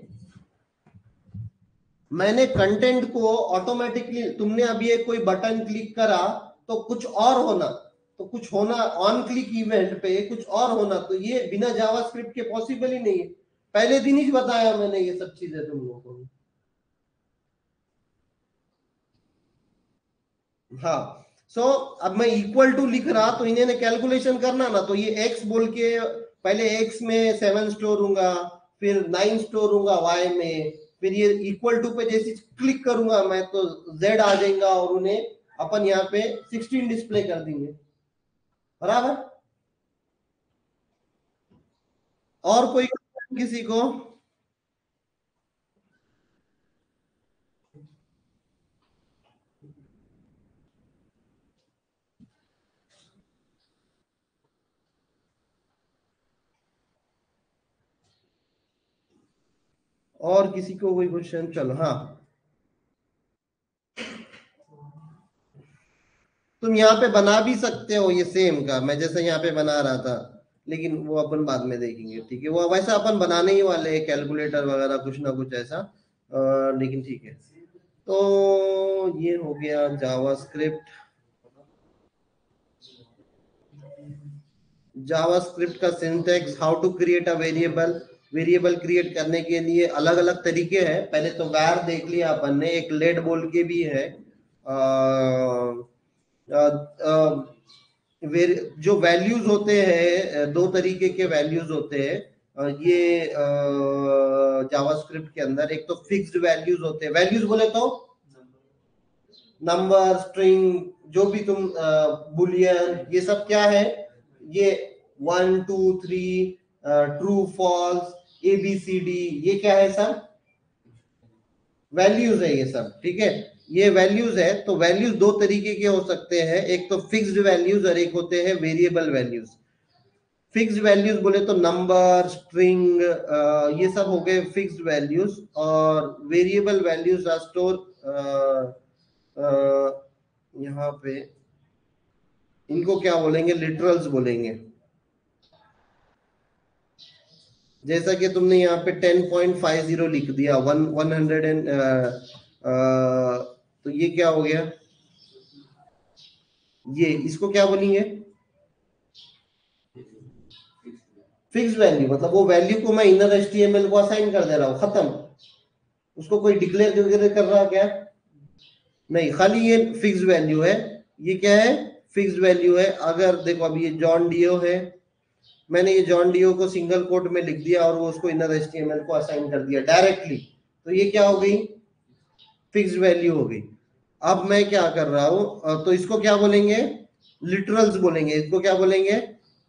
मैंने कंटेंट को ऑटोमेटिकली, तुमने अभी एक कोई बटन क्लिक करा तो कुछ और होना, तो कुछ होना ऑन क्लिक इवेंट पे कुछ और होना, तो ये बिना जावास्क्रिप्ट के पॉसिबल ही नहीं है। पहले दिन ही बताया मैंने ये सब चीजें तुम लोगों को। हाँ, सो so, अब मैं इक्वल टू लिख रहा तो इन्हें कैलकुलेशन करना ना, तो ये एक्स बोल के पहले एक्स में सेवन स्टोर होगा, फिर नाइन स्टोर होगा वाई में, फिर ये इक्वल टू पे जैसे क्लिक करूंगा मैं तो जेड आ जाएगा, और उन्हें अपन यहाँ पे सिक्सटीन डिस्प्ले कर देंगे, बराबर। और कोई किसी को? और किसी को कोई क्वेश्चन? चलो हाँ, तुम यहाँ पे बना भी सकते हो ये सेम का, मैं जैसे यहाँ पे बना रहा था, लेकिन वो अपन बाद में देखेंगे, ठीक है, वो वैसा अपन बनाने ही वाले हैं कैलकुलेटर वगैरह कुछ ना कुछ ऐसा, अ, लेकिन ठीक है। तो ये हो गया जावास्क्रिप्ट। जावास्क्रिप्ट का syntax, how to create a variable. Variable create करने के लिए अलग अलग तरीके हैं, पहले तो var देख लिया अपन ने, एक लेट बोल के भी है, जो वैल्यूज होते हैं, दो तरीके के वैल्यूज होते हैं ये जावास्क्रिप्ट के अंदर। एक तो फिक्स्ड वैल्यूज होते हैं, वैल्यूज बोले तो नंबर, स्ट्रिंग, जो भी तुम बुलियन, ये सब क्या है, ये one two three, true false, A B C D, ये क्या है सब वैल्यूज है ये सब, ठीक है। ये वैल्यूज है, तो वैल्यूज दो तरीके के हो सकते हैं, एक तो फिक्स्ड वैल्यूज और एक होते हैं वेरिएबल वैल्यूज। फिक्स्ड वैल्यूज बोले तो नंबर, स्ट्रिंग, ये सब हो गए फिक्स्ड वैल्यूज, और वेरिएबल वैल्यूज आर स्टोर यहाँ पे, इनको क्या बोलेंगे, लिटरल्स बोलेंगे। जैसा कि तुमने यहाँ पे टेन पॉइंट फाइव जीरो लिख दिया, वन वन हंड्रेड एंड, तो ये क्या हो गया, ये इसको क्या बोलेंगे, फिक्स वैल्यू। मतलब वो वैल्यू को मैं इनर एचटीएमएल को असाइन कर दे रहा हूँ, खत्म, उसको कोई डिक्लेयर वगैरह कर रहा क्या नहीं, खाली ये फिक्स वैल्यू है। ये क्या है, फिक्स वैल्यू है। अगर देखो अभी ये जॉन डियो है, मैंने ये जॉन डियो को सिंगल कोट में लिख दिया और वो उसको इनर एचटीएमएल को असाइन कर दिया डायरेक्टली, तो ये क्या हो गई, फिक्स वैल्यू हो गई। अब मैं क्या कर रहा हूं, तो इसको क्या बोलेंगे, लिटरल्स बोलेंगे। इसको क्या बोलेंगे,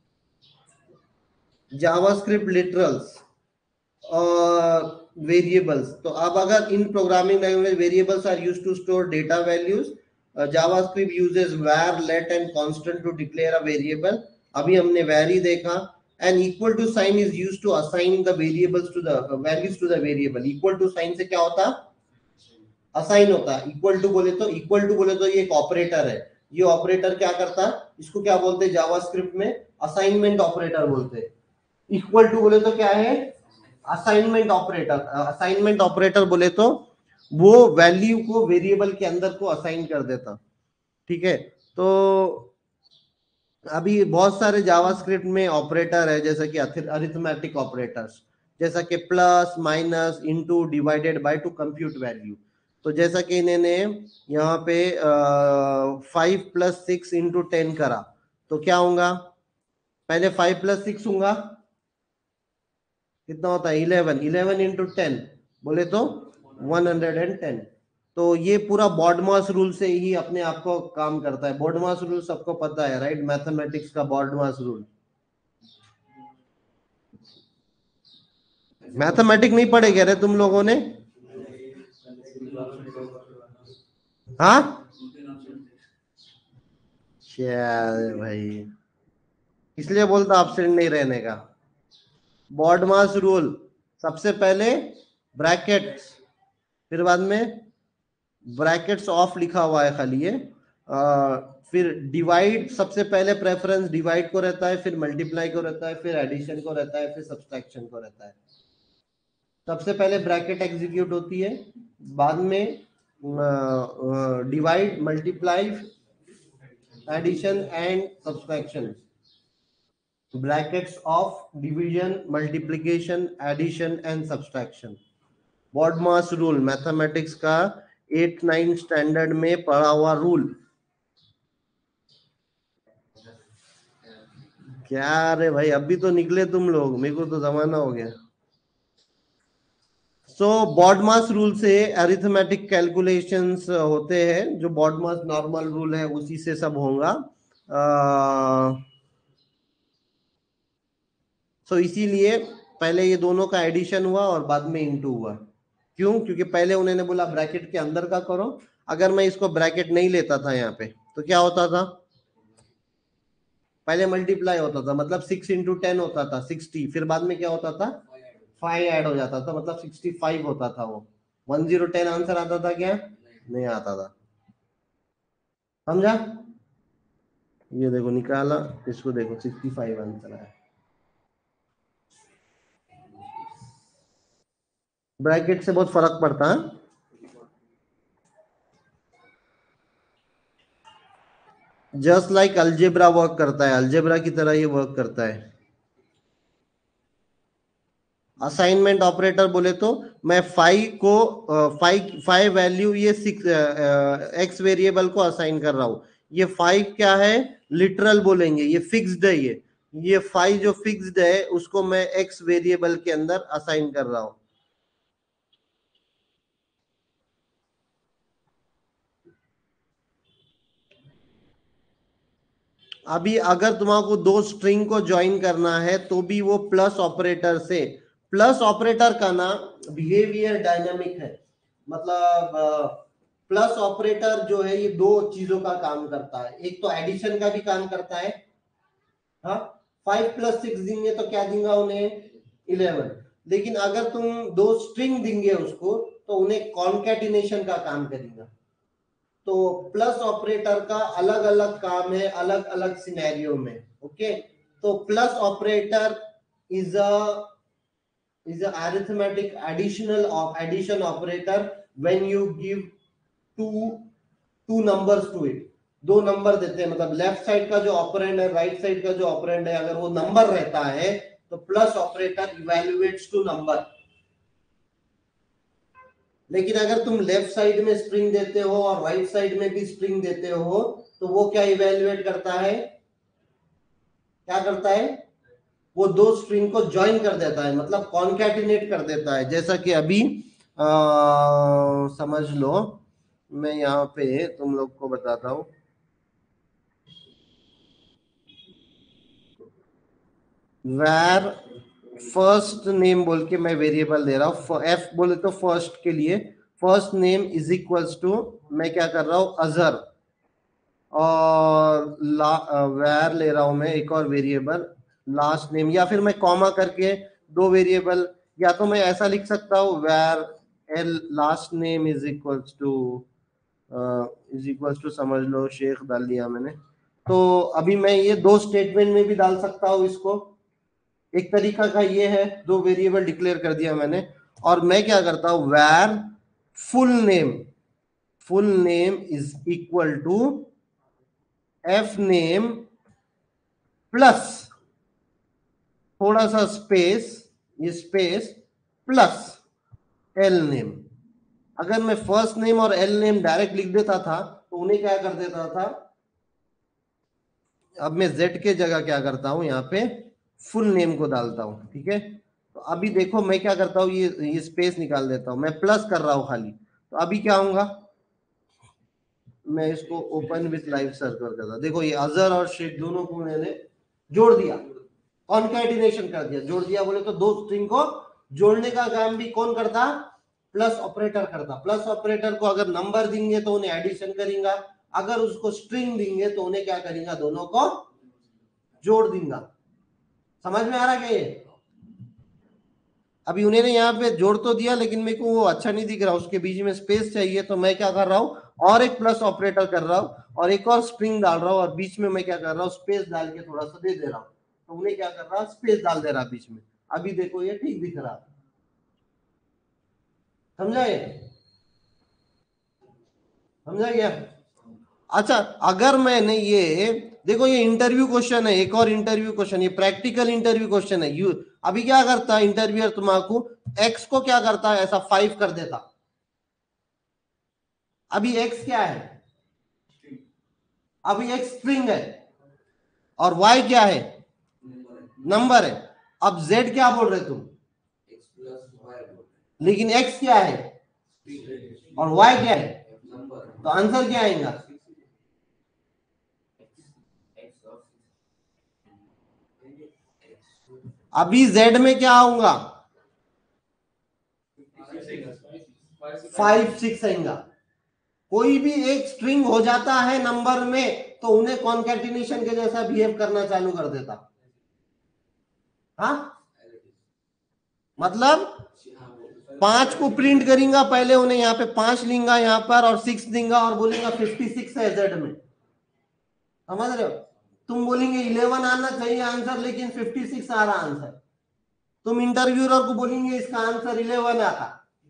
जावास्क्रिप्ट लिटरल्स और वेरिएबल्स। तो अब अगर इन programming language variables are used to store data values, JavaScript uses var, let and constant to declare a variable. अभी हमने वैरी देखा, and equal to sign is used to assign the variables to the values to the variable. Equal to sign से क्या होता, assign होता। Equal to बोले तो, equal to बोले तो ये एक ऑपरेटर है, ये ऑपरेटर क्या करता, इसको क्या बोलते हैं जावास्क्रिप्ट में, असाइनमेंट ऑपरेटर बोलते हैं। इक्वल टू बोले तो क्या है, असाइनमेंट ऑपरेटर। असाइनमेंट ऑपरेटर बोले तो वो वैल्यू को वेरिएबल के अंदर को असाइन कर देता, ठीक है। तो अभी बहुत सारे जावास्क्रिप्ट में ऑपरेटर है, जैसा कि अरिथमेटिक ऑपरेटर्स, जैसा कि plus, minus, into, divided by to compute value. तो जैसा कि इन्होंने यहाँ पे five plus six into ten करा, तो क्या होगा, पहले फाइव प्लस सिक्स होगा, कितना होता है, इलेवन। इलेवन इंटू टेन बोले तो वन हंड्रेड एंड टेन। तो ये पूरा बॉडमास रूल से ही अपने आप को काम करता है। बॉडमास रूल सबको पता है, राइट, मैथमेटिक्स का बॉडमास रूल। मैथमेटिक्स नहीं पढ़े क्या रे तुम लोगों ने, हाँ भाई, इसलिए बोलता एब्सेंट नहीं रहने का। बॉडमास रूल, सबसे पहले ब्रैकेट्स, फिर बाद में ब्रैकेट्स ऑफ लिखा हुआ है खाली ये, आ, फिर डिवाइड, सबसे पहले प्रेफरेंस डिवाइड को रहता है, फिर मल्टीप्लाई को रहता है, फिर एडिशन को रहता है, फिर सब्सट्रैक्शन को रहता है। सबसे पहले ब्रैकेट एग्जीक्यूट होती है, बाद में divide, multiply, addition and subtraction. Brackets of division, multiplication, addition and subtraction. BODMAS rule mathematics का एट नाइन स्टैंडर्ड में पढ़ा हुआ रूल। क्या रे भाई, अभी तो निकले तुम लोग, मेरे को तो जमाना हो गया। सो बॉडमास रूल से अरिथमेटिक कैलकुलेशंस होते हैं, जो बॉडमास नॉर्मल रूल है उसी से सब होगा। सो so, इसीलिए पहले ये दोनों का एडिशन हुआ और बाद में इनटू हुआ। क्यों, क्योंकि पहले उन्होंने बोला ब्रैकेट के अंदर का करो। अगर मैं इसको ब्रैकेट नहीं लेता था यहाँ पे, तो क्या होता था, पहले मल्टीप्लाई होता था, मतलब सिक्स इंटू टेन होता था सिक्सटी, फिर बाद में क्या होता था, फाइव ऐड हो जाता था, मतलब सिक्सटी फाइव होता था। वो वन जीरो टेन आंसर आता था क्या, नहीं आता था, समझा। ये देखो निकाला, इसको देखो सिक्सटी फाइव आंसर आया। ब्रैकेट से बहुत फर्क पड़ता है। जस्ट लाइक अलजेब्रा वर्क करता है, अलजेब्रा की तरह ये वर्क करता है। असाइनमेंट ऑपरेटर बोले तो मैं फाइव को फाइव फाइव वैल्यू ये सिक्स एक्स वेरिएबल को असाइन कर रहा हूं। ये फाइव क्या है, लिटरल बोलेंगे, ये फिक्स्ड है। ये ये फाइव जो फिक्स्ड है उसको मैं एक्स वेरिएबल के अंदर असाइन कर रहा हूं। अभी अगर तुमको दो स्ट्रिंग को ज्वाइन करना है तो भी वो प्लस ऑपरेटर से, प्लस ऑपरेटर का ना बिहेवियर डायनामिक है। मतलब प्लस ऑपरेटर जो है ये दो चीजों का काम करता है, एक तो एडिशन का भी काम करता है। हाँ, फाइव प्लस सिक्स देंगे तो क्या देंगे उन्हें, इलेवन। लेकिन अगर तुम दो स्ट्रिंग देंगे उसको तो उन्हें कॉन्कैटिनेशन का काम करेगा। तो प्लस ऑपरेटर का अलग अलग काम है अलग अलग सिनेरियो में। ओके, तो plus operator is a is a arithmetic additional of addition operator when you give two two numbers to it। दो नंबर देते हैं, मतलब लेफ्ट साइड का जो ऑपरेंड है राइट साइड का जो ऑपरेंड है अगर वो नंबर रहता है तो plus operator evaluates to number. लेकिन अगर तुम लेफ्ट साइड में स्ट्रिंग देते हो और राइट साइड में भी स्ट्रिंग देते हो तो वो क्या इवैल्यूएट करता है, क्या करता है, वो दो स्ट्रिंग को ज्वाइन कर देता है, मतलब कॉन्कैटिनेट कर देता है। जैसा कि अभी आ, समझ लो, मैं यहाँ पे तुम लोग को बताता हूं। where फर्स्ट नेम बोल के मैं वेरिएबल दे रहा हूं, एफ बोले तो फर्स्ट के लिए first name is equals to मैं क्या कर रहा हूं अजर, और वैर ले रहा हूं मैं एक और वेरिएबल लास्ट नेम, या फिर मैं कॉमा करके दो वेरिएबल, या तो मैं ऐसा लिख सकता हूं var L last name is equals to is equals to समझ लो शेख डाल दिया मैंने। तो अभी मैं ये दो स्टेटमेंट में भी डाल सकता हूं इसको। एक तरीका का ये है, दो वेरिएबल डिक्लेयर कर दिया मैंने और मैं क्या करता हूं var full name, full name is equal to F name plus थोड़ा सा स्पेस, ये स्पेस प्लस एल नेम। अगर मैं फर्स्ट नेम और एल नेम डायरेक्ट लिख देता था तो उन्हें क्या कर देता था, अब मैं जेड के जगह क्या करता हूं यहाँ पे फुल नेम को डालता हूं। ठीक है, तो अभी देखो मैं क्या करता हूं, ये ये स्पेस निकाल देता हूं, मैं प्लस कर रहा हूं खाली। तो अभी क्या होगा, मैं इसको ओपन विथ लाइव सर्वर करता, देखो ये अजहर और शेख दोनों को मैंने जोड़ दिया, कॉन्कैटिनेशन कर दिया। जोड़ दिया बोले तो दो स्ट्रिंग को जोड़ने का काम भी कौन करता, प्लस ऑपरेटर करता। प्लस ऑपरेटर को अगर नंबर देंगे तो उन्हें एडिशन करेगा, अगर उसको स्ट्रिंग देंगे तो उन्हें क्या करेगा, दोनों को जोड़ देगा। समझ में आ रहा है ये? अभी उन्होंने यहाँ पे जोड़ तो दिया लेकिन मेरे को वो अच्छा नहीं दिख रहा, उसके बीच में स्पेस चाहिए, तो मैं क्या कर रहा हूँ और एक प्लस ऑपरेटर कर रहा हूँ और एक और स्ट्रिंग डाल रहा हूँ और बीच में मैं क्या कर रहा हूँ स्पेस डाल के थोड़ा सा दे दे रहा हूँ। तो उन्हें क्या कर रहा, स्पेस डाल दे रहा बीच में। अभी देखो ये ठीक दिख रहा, समझा ये, समझा गया? अच्छा, अगर मैंने ये देखो ये इंटरव्यू क्वेश्चन है, एक और इंटरव्यू क्वेश्चन, ये प्रैक्टिकल इंटरव्यू क्वेश्चन है। यू अभी क्या करता है इंटरव्यूअर, तुम्हारा एक्स को क्या करता है, ऐसा फाइव कर देता। अभी एक्स क्या है, अभी एक्स स्ट्रिंग है और वाई क्या है, नंबर है। अब जेड क्या बोल रहे तुम, लेकिन एक्स क्या है और वाई क्या है, तो आंसर क्या आएगा, अभी जेड में क्या आऊंगा, फाइव सिक्स आएगा। कोई भी एक स्ट्रिंग हो जाता है नंबर में तो उन्हें कॉन्कैटिनेशन के जैसा बिहेव करना चालू कर देता। हाँ, मतलब पांच को प्रिंट करेंगे पहले, उन्हें यहाँ पे पांच लेंगा यहाँ पर और सिक्स देंगे और बोलेंगे फिफ्टी सिक्स है जेड में। समझ रहे हो? तुम बोलेंगे इलेवन आना चाहिए आंसर लेकिन फिफ्टी सिक्स आ रहा आंसर। तुम इंटरव्यूअर को बोलेंगे इसका आंसर इलेवन आता,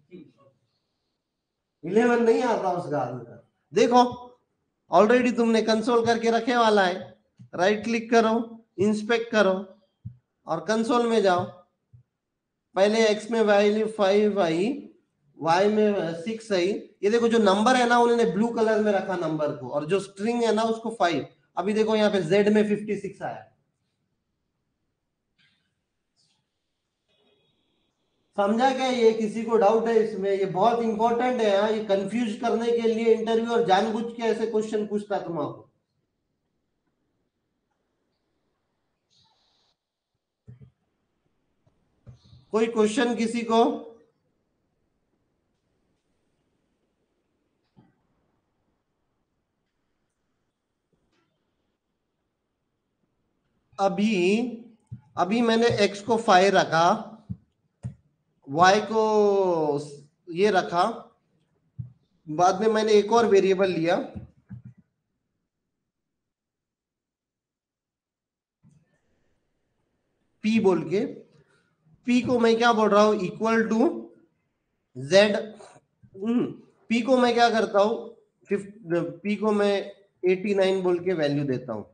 इलेवन नहीं आता उसका आंसर। देखो ऑलरेडी तुमने कंसोल करके रखे वाला है, राइट क्लिक करो, इंस्पेक्ट करो और कंसोल में जाओ। पहले x में वैल्यू फाइव आई, y में सिक्स आई। ये देखो जो नंबर है ना उन्होंने ब्लू कलर में रखा नंबर को, और जो स्ट्रिंग है ना उसको फाइव। अभी देखो यहाँ पे z में फिफ्टी सिक्स आया। समझा क्या? ये किसी को डाउट है इसमें? ये बहुत इंपॉर्टेंट है। हाँ, ये कंफ्यूज करने के लिए इंटरव्यू और जानबूझ के ऐसे क्वेश्चन पूछता तुमको। कोई क्वेश्चन किसी को? अभी अभी मैंने x को फाइव रखा, y को ये रखा, बाद में मैंने एक और वेरिएबल लिया p बोल के। p को मैं क्या बोल रहा हूं? Equal to z। p को मैं क्या करता हूं? p को मैं एटी नाइन बोल के वैल्यू देता हूं।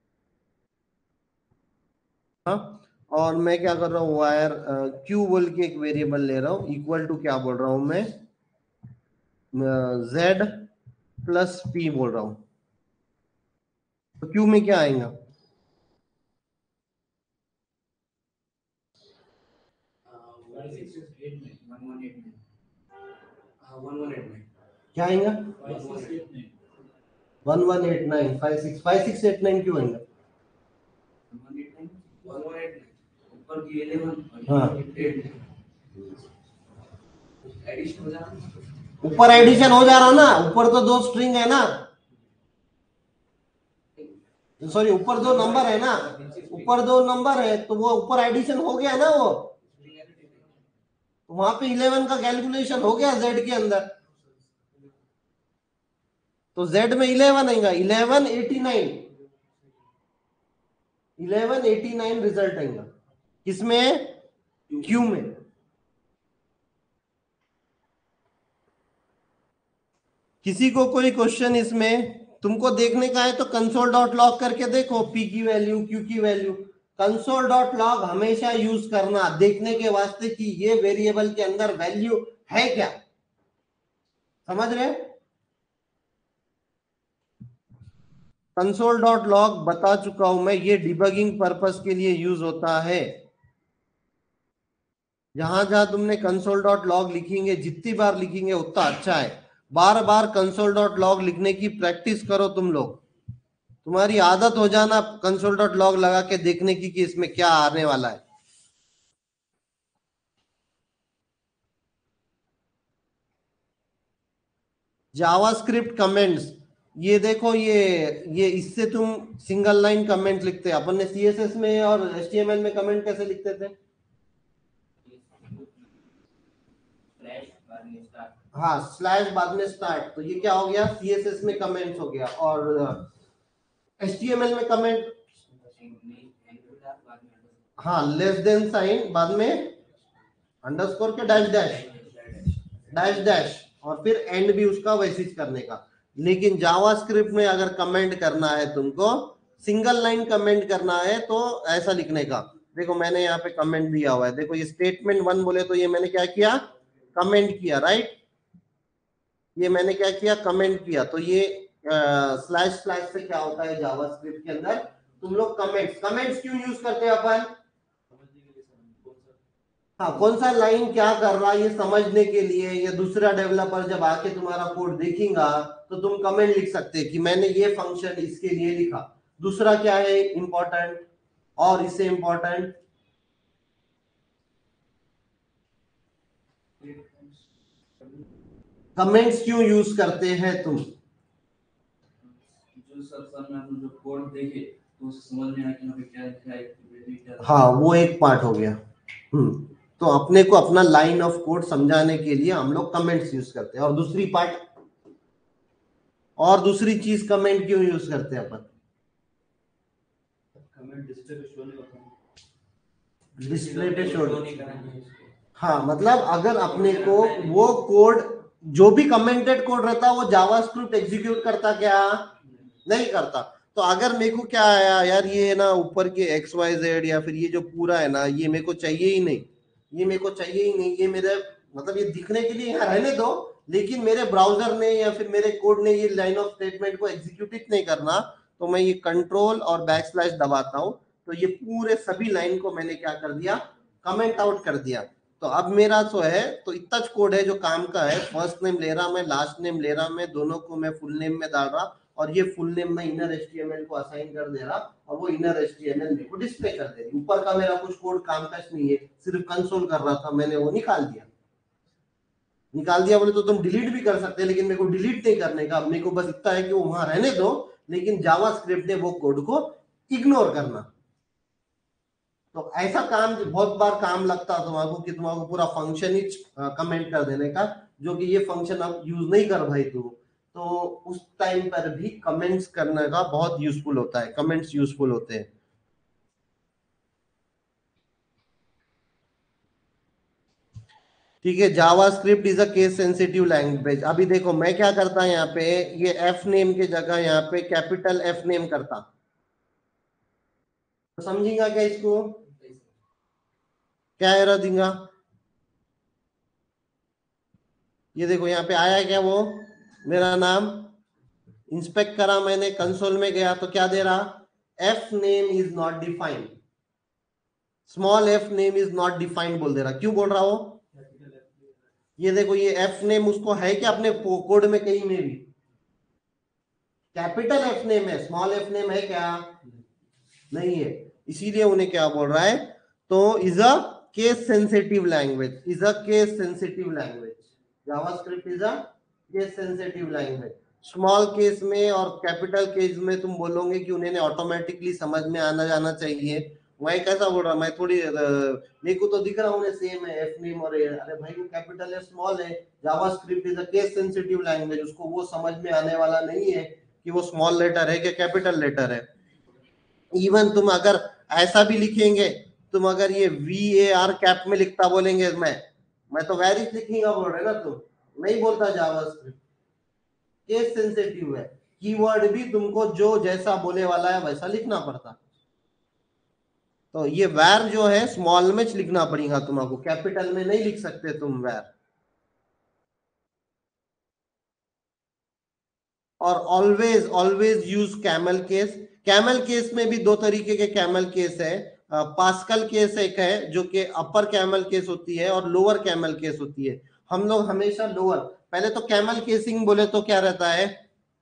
हाँ, और मैं क्या कर रहा हूं? वायर q बोल के एक वेरिएबल ले रहा हूं, इक्वल टू क्या बोल रहा हूं मैं? z प्लस p बोल रहा हूं। तो q में क्या आएगा? क्या आएगा? One one eight nine five six five six eight nine क्यों आएगा? हाँ, ऊपर एडिशन हो जा रहा ना, ऊपर तो दो स्ट्रिंग है ना, सॉरी ऊपर दो नंबर है ना, ऊपर दो नंबर है तो वो ऊपर एडिशन हो गया ना। वो वहां पे इलेवन का कैलकुलेशन हो गया z के अंदर, तो z में इलेवन आएगा, eleven eighty nine, eleven eighty nine result आएगा। किसमें? q में। किसी को कोई क्वेश्चन इसमें? तुमको देखने का है तो कंसोल डॉट लॉग करके देखो p की वैल्यू, q की वैल्यू। कंसोल डॉट लॉग हमेशा यूज करना देखने के वास्ते कि ये वेरिएबल के अंदर वैल्यू है क्या। समझ रहे? कंसोल डॉट लॉग बता चुका हूं मैं, ये डिबगिंग पर्पस के लिए यूज होता है। जहां जहां तुमने कंसोल डॉट लॉग लिखेंगे, जितनी बार लिखेंगे उतना अच्छा है। बार बार कंसोल डॉट लॉग लिखने की प्रैक्टिस करो तुम लोग, तुम्हारी आदत हो जाना कंसोल डॉट लॉग लगा के देखने की कि इसमें क्या आने वाला है। जावास्क्रिप्ट कमेंट्स, ये देखो, ये ये इससे तुम सिंगल लाइन कमेंट लिखते हैं। अपन ने सीएसएस में और एचटीएमएल में कमेंट कैसे लिखते थे? हाँ, स्लैश बाद में स्टार्ट। तो ये क्या हो गया? सीएसएस में कमेंट्स हो गया। और एचटीएमएल में कमेंट, हाँ, लेस देन साइन बाद में अंडरस्कोर के डैश डैश डैश डैश, और फिर एंड भी उसका वैसे ही करने का। लेकिन जावास्क्रिप्ट में अगर कमेंट करना है तुमको, सिंगल लाइन कमेंट करना है तो ऐसा लिखने का। देखो मैंने यहाँ पे कमेंट दिया हुआ है, देखो ये स्टेटमेंट वन बोले तो ये मैंने क्या किया? कमेंट किया, राइट? ये मैंने क्या किया? कमेंट किया। तो ये स्लैश स्लैश से क्या होता है जावास्क्रिप्ट के अंदर? तुम लोग कमेंट्स कमेंट्स क्यों यूज करते हैं अपन? हाँ, कौन सा लाइन क्या कर रहा है ये समझने के लिए, या दूसरा डेवलपर जब आके तुम्हारा कोड देखेगा तो तुम कमेंट लिख सकते हैं कि मैंने ये फंक्शन इसके लिए लिखा। दूसरा क्या है इंपॉर्टेंट, और इससे इंपॉर्टेंट, कमेंट्स क्यों यूज करते हैं तुम? जो सर सर में जो कोड देखे तो समझ में आया कि यहाँ पे क्या लिखा है। हाँ, वो एक पार्ट हो गया। हम्म तो अपने को अपना लाइन ऑफ कोड समझाने के लिए हम लोग कमेंट्स यूज करते हैं। और दूसरी पार्ट, और दूसरी चीज कमेंट क्यों यूज करते हैं अपन? कमेंट डिस्प्ले पे शो नहीं करता, डिस्प्ले पे शो नहीं। हाँ, मतलब अगर अपने को वो कोड, जो भी कमेंटेड कोड रहता है वो जावास्क्रिप्ट एग्जीक्यूट करता क्या? नहीं करता। तो अगर मेरे को क्या आया यार, ये ना ऊपर के एक्स वाई जेड या फिर ये जो पूरा है ना, ये मेरे को चाहिए ही नहीं, ये मेरे को चाहिए ही नहीं, ये मेरे मतलब ये दिखने के लिए यहाँ रहने दो, लेकिन मेरे ब्राउजर ने या फिर मेरे कोड ने ये लाइन ऑफ स्टेटमेंट को एग्जीक्यूट नहीं करना, तो मैं ये कंट्रोल और बैक स्लैश दबाता हूं, तो ये पूरे सभी लाइन को मैंने क्या कर दिया, कमेंट आउट कर दिया। तो अब मेरा जो है तो इतना कोड है जो काम का है, फर्स्ट नेम ले रहा मैं, लास्ट नेम ले रहा मैं, दोनों को मैं फुल नेम में डाल रहा, और ये फुल नेम में इनर एचटीएमएल को असाइन कर दे रहा, और वो इनर एचटीएमएल मेरे को डिस्प्ले कर दे रही। ऊपर का मेरा कुछ कोड काम का नहीं है, सिर्फ कंसोल कर रहा था, मैंने वो निकाल दिया। निकाल दिया बोले तो तुम डिलीट भी कर सकते हैं, लेकिन मेरे को डिलीट नहीं करने का, मेरे को बस इतना है कि वो वहां रहने दो, लेकिन जावास्क्रिप्ट ने वो कोड को इग्नोर करना। तो ऐसा काम बहुत बार काम लगता है तुम्हारा कि तुम्हारा पूरा फंक्शन ही कमेंट कर देने का, जो कि ये फंक्शन अब यूज नहीं कर भाई तू, तो उस टाइम पर भी कमेंट्स करने का बहुत यूजफुल होता है, कमेंट्स यूजफुल होते हैं। ठीक है, JavaScript is a case sensitive language. अभी देखो मैं क्या करता यहाँ पे, ये एफ नेम की जगह यहाँ पे कैपिटल एफ नेम करता, तो समझेगा क्या इसको, क्या एरर देगा? ये देखो यहाँ पे आया क्या, वो मेरा नाम इंस्पेक्ट करा मैंने, कंसोल में गया तो क्या दे रहा, F name is not defined, small F name is not defined बोल दे रहा। क्यों बोल रहा हो? ये देखो ये एफ नेम उसको है क्या अपने कोड में कहीं में भी? कैपिटल एफ नेम है, स्मॉल एफ नेम है क्या? नहीं है, इसीलिए उन्हें क्या बोल रहा है, तो is a case sensitive language, is a case sensitive language, JavaScript is a case sensitive language. Small case में और कैपिटल केस में तुम बोलोगे कि उन्हें ऑटोमेटिकली समझ में आना जाना चाहिए, मैं कैसा बोल रहा, मैं थोड़ी मेरे को तो दिख रहा हूँ सेम है एफ नेम और, अरे भाई वो कैपिटल है स्मॉल है, JavaScript is a case sensitive language, उसको वो समझ में आने वाला नहीं है कि वो स्मॉल लेटर है कि कैपिटल लेटर है। इवन तुम अगर ऐसा भी लिखेंगे, तुम अगर ये वी ए आर कैप में लिखता बोलेंगे, मैं मैं तो वेरिस लिखूंगा बोल रहे ना, तुम नहीं बोलता जावास्क्रिप्ट, केस सेंसिटिव है, कीवर्ड भी तुमको जो जैसा बोले वाला है वैसा लिखना पड़ता। तो ये वैर जो है स्मॉल में लिखना पड़ेगा तुमको, कैपिटल में नहीं लिख सकते तुम वैर। और always always use camel case. Camel case में भी दो तरीके के कैमल केस है, पास्कल केस एक है जो कि अपर कैमल केस होती है और लोअर कैमल केस होती है। हम लोग हमेशा लोअर, पहले तो कैमल केसिंग बोले तो क्या रहता है,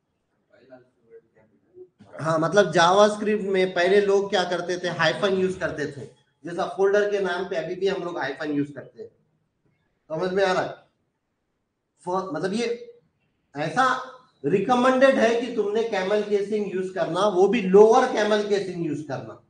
हाँ मतलब जावास्क्रिप्ट में पहले लोग क्या करते थे, हाइफन यूज करते थे, जैसा फोल्डर के नाम पे अभी भी हम लोग हाइफन यूज करते हैं, समझ में आ रहा है? मतलब ये ऐसा रिकमेंडेड है कि तुमने कैमल केसिंग यूज करना, वो भी लोअर कैमल केसिंग यूज करना,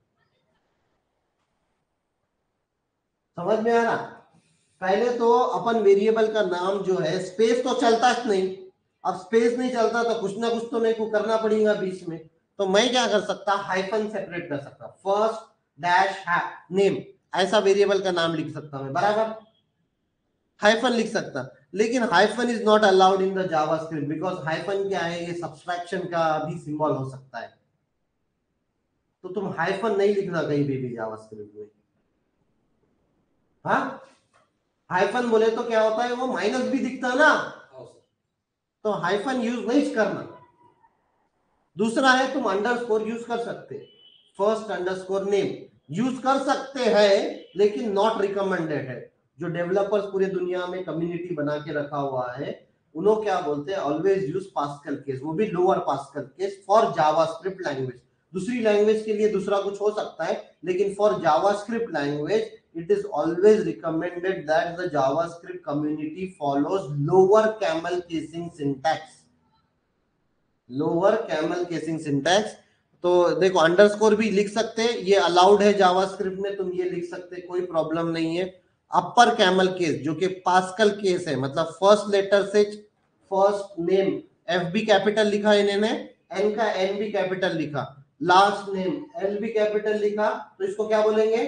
समझ में आ रहा? पहले तो अपन वेरिएबल का नाम जो है, स्पेस तो चलता नहीं, अब स्पेस नहीं चलता तो कुछ ना कुछ तो मेरे को करना पड़ेगा बीच में, तो मैं क्या कर सकता, हाइफन सेपरेट कर सकता, फर्स्ट डैश नेम ऐसा वेरिएबल का नाम लिख सकता मैं, बराबर हाइफन लिख सकता, लेकिन hyphen is not allowed in the JavaScript, because hyphen क्या है, ये सब्सट्रैक्शन का भी सिंबल हो सकता है, तो तुम हाइफन नहीं लिखना कहीं भी भी जावास्क्रिप्ट में। हाँ, हाइफन बोले तो क्या होता है, वो माइनस भी दिखता है ना, तो हाइफन यूज नहीं करना। दूसरा है तुम अंडरस्कोर यूज कर सकते, फर्स्ट अंडरस्कोर नेम यूज कर सकते हैं, लेकिन नॉट रिकमेंडेड है। जो डेवलपर्स पूरे दुनिया में कम्युनिटी बना के रखा हुआ है, उन्होंने क्या बोलते हैं, ऑलवेज यूज पास्कल केस, वो भी lower Pascal case for JavaScript language. दूसरी लैंग्वेज के लिए दूसरा कुछ हो सकता है, लेकिन for JavaScript language it is always recommended that the JavaScript community follows lower camel casing syntax, lower camel casing syntax। तो देखो अंडरस्कोर भी लिख सकते हैं, ये अलाउड है जावास्क्रिप्ट में, तुम ये लिख सकते, कोई प्रॉब्लम नहीं है। अपर कैमल केस जो कि पास्कल केस है, मतलब फर्स्ट लेटर से first name F B capital लिखा इन्होंने, एन का एन भी कैपिटल लिखा, लास्ट नेम एल भी कैपिटल लिखा, तो इसको क्या बोलेंगे,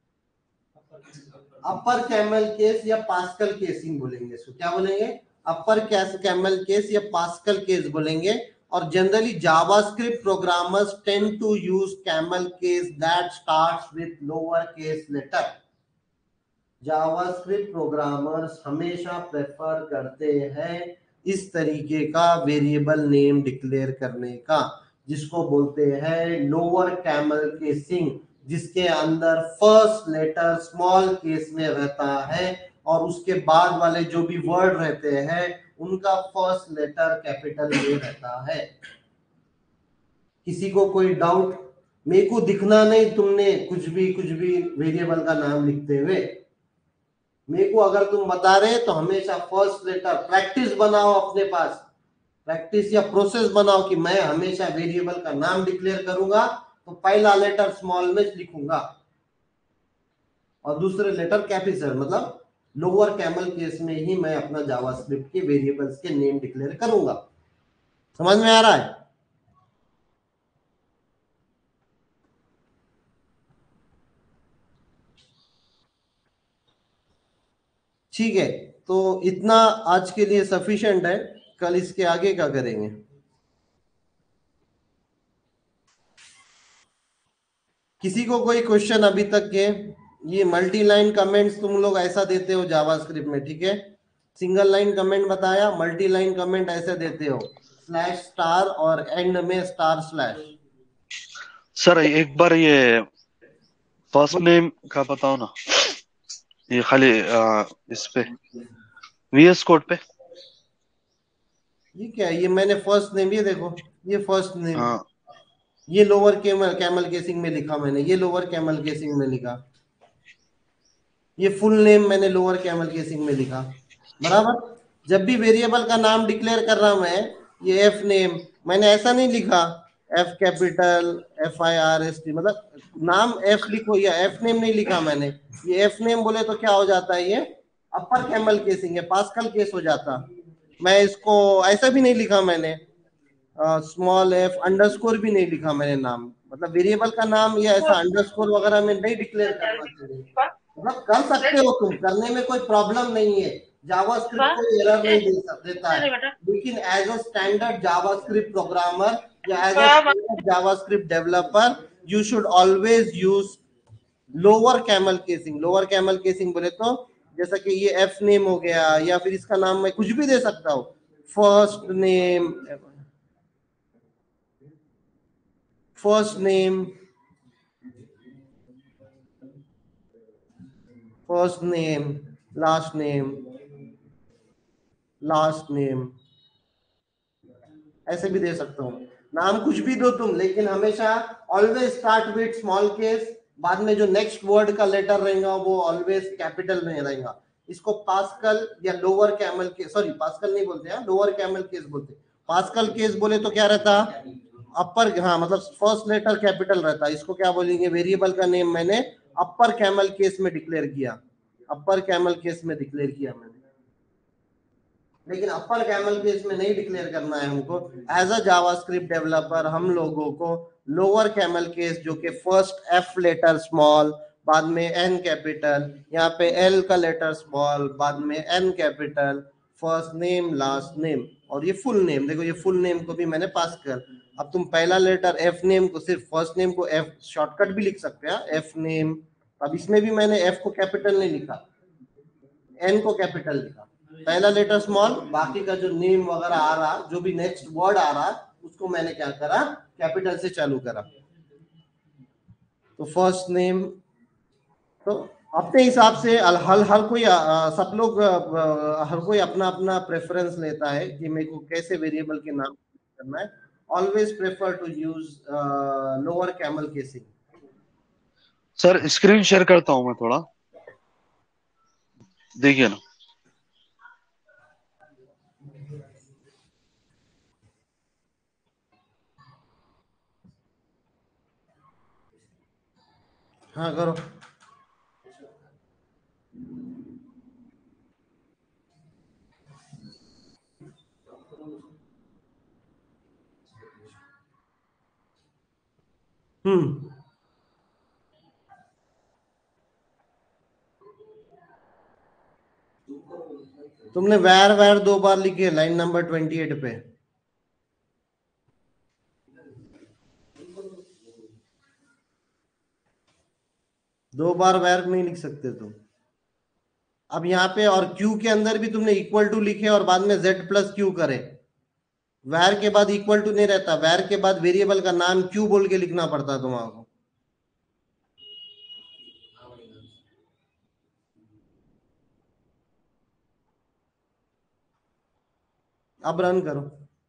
अपर कैमल केस या पास्कल केसिंग बोलेंगे, इसको क्या बोलेंगे, अपर कैमल केस या पास्कल केस बोलेंगे। और generally JavaScript programmers tend to use camel case that starts with lower case letter. JavaScript programmers हमेशा प्रेफर करते हैं इस तरीके का वेरिएबल नेम डिक्लेयर करने का, जिसको बोलते हैं लोअर कैमल केसिंग, जिसके अंदर फर्स्ट लेटर स्मॉल केस में रहता है और उसके बाद वाले जो भी वर्ड रहते हैं उनका फर्स्ट लेटर कैपिटल में रहता है। किसी को कोई डाउट? मेरे को दिखना नहीं तुमने कुछ भी कुछ भी वेरिएबल का नाम लिखते हुए। मेरे को अगर तुम बता रहे तो हमेशा फर्स्ट लेटर प्रैक्टिस बनाओ, अपने पास प्रैक्टिस या प्रोसेस बनाओ कि मैं हमेशा वेरिएबल का नाम डिक्लेयर करूंगा तो पहला लेटर स्मॉल में लिखूंगा और दूसरे लेटर कैपिटल, मतलब लोअर कैमल केस में ही मैं अपना जावास्क्रिप्ट के वेरिएबल्स के नेम डिक्लेयर करूंगा। समझ में आ रहा है? ठीक है, तो इतना आज के लिए सफिशिएंट है। कल इसके आगे क्या करेंगे? किसी को कोई क्वेश्चन अभी तक के? ये मल्टी लाइन कमेंट्स तुम लोग ऐसा देते हो जावास्क्रिप्ट में, ठीक है? सिंगल लाइन कमेंट बताया, मल्टी लाइन कमेंट ऐसे देते हो स्लैश स्टार और एंड में स्टार स्लैश। सर एक बार ये फर्स्ट नेम का बताओ ना, ये खाली आ, इस पे वीएस कोड पे। ये क्या है? ये मैंने फर्स्ट नेम, ये देखो, ये फर्स्ट नेम, हाँ ये लोअर कैमल कैमल केसिंग में लिखा मैंने, ये लोअर कैमल केसिंग में लिखा, ये फुल नेम मैंने लोअर कैमल केसिंग में लिखा, बराबर। जब भी वेरिएबल का नाम डिक्लेयर कर रहा मैं, ये एफ नेम मैंने ऐसा नहीं लिखा F capital F I R S T, मतलब नाम एफ लिखो, या एफ नेम नहीं लिखा मैंने। ये एफ नेम बोले तो क्या हो जाता है? ये अपर कैमल केसिंग है, पास्कल केस हो जाता। मैं इसको ऐसा भी नहीं लिखा मैंने, स्मॉल एफ अंडरस्कोर भी नहीं लिखा मैंने नाम, मतलब वेरिएबल का नाम ये ऐसा अंडरस्कोर वगैरह में नहीं डिक्लेयर करना चाहिए। मतलब कर सकते हो तुम, करने में कोई प्रॉब्लम नहीं है, जावास्क्रिप्ट कोई एरर नहीं दे सक- देता है, लेकिन as a standard JavaScript programmer या as a standard JavaScript developer you should always use lower camel casing. Lower camel casing बोले तो जैसा कि ये एफ नेम हो गया, या फिर इसका नाम मैं कुछ भी दे सकता हूँ, first name, first name, first name, last name, last name, ऐसे भी दे सकता हूँ। नाम कुछ भी दो तुम, लेकिन हमेशा always start with small case, बाद में जो नेक्स्ट वर्ड का लेटर रहेगा वो ऑलवेज कैपिटल में रहेगा। इसको पास्कल या lower camel case, sorry Pascal नहीं बोलते हैं, लोअर कैमल केस बोलते हैं। पास्कल केस बोले तो क्या रहता? अपर, हाँ मतलब फर्स्ट लेटर कैपिटल रहता। इसको क्या बोलेंगे? वेरिएबल का नेम मैंने अपर कैमल केस में डिक्लेयर किया, अपर कैमल केस में डिक्लेयर किया मैंने, लेकिन अपर कैमल केस में नहीं डिक्लेयर करना है हमको। एज अ जावास्क्रिप्ट डेवलपर हम लोगों को लोअर कैमल केस, जो कि फर्स्ट एफ लेटर स्मॉल, बाद में एन कैपिटल, यहाँ पे एल का लेटर स्मॉल, बाद में N capital, first name last name, और ये फुल नेम। देखो ये फुल नेम को भी मैंने पास कर। अब तुम पहला लेटर एफ नेम को, सिर्फ फर्स्ट नेम को एफ शॉर्टकट भी लिख सकते हैं, एफ नेम। अब इसमें भी मैंने एफ को कैपिटल नहीं लिखा, एन को कैपिटल लिखा, पहला लेटर स्मॉल, बाकी का जो नेम वगैरह आ रहा, जो भी नेक्स्ट वर्ड आ रहा, उसको मैंने क्या करा? कैपिटल से चालू करा। तो फर्स्ट नेम, तो अपने हिसाब से हर हर हर कोई आ, सब लोग आ, हर कोई अपना अपना प्रेफरेंस लेता है कि मेरे को कैसे वेरिएबल के नाम करना है। Always prefer to use lower camel casing. Sir screen share करता हूँ मैं थोड़ा, देखिए ना। हाँ करो। हम्म, तुमने वैर वैर दो बार लिखी है लाइन नंबर ट्वेंटी एट पे। दो बार वैर नहीं लिख सकते तुम। अब यहाँ पे और क्यू के अंदर भी तुमने इक्वल टू लिखे और बाद में जेड प्लस क्यू करे, वैर के बाद इक्वल टू नहीं रहता, वैर के बाद वेरिएबल का नाम क्यू बोल के लिखना पड़ता है तुम्हारा। अब रन करो।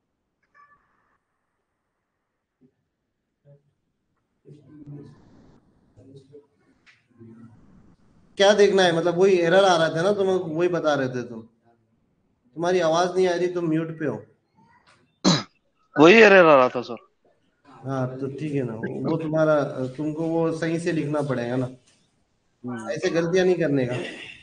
क्या देखना है, मतलब वही एरर आ रहा था ना, तुम वही बता रहे थे। तुम तुम्हारी आवाज नहीं आ रही, तुम म्यूट पे हो। वही एरर आ रहा था सर। हाँ तो ठीक है ना, वो तुम्हारा तुमको वो सही से लिखना पड़ेगा ना, ऐसे गलतियां नहीं करने का।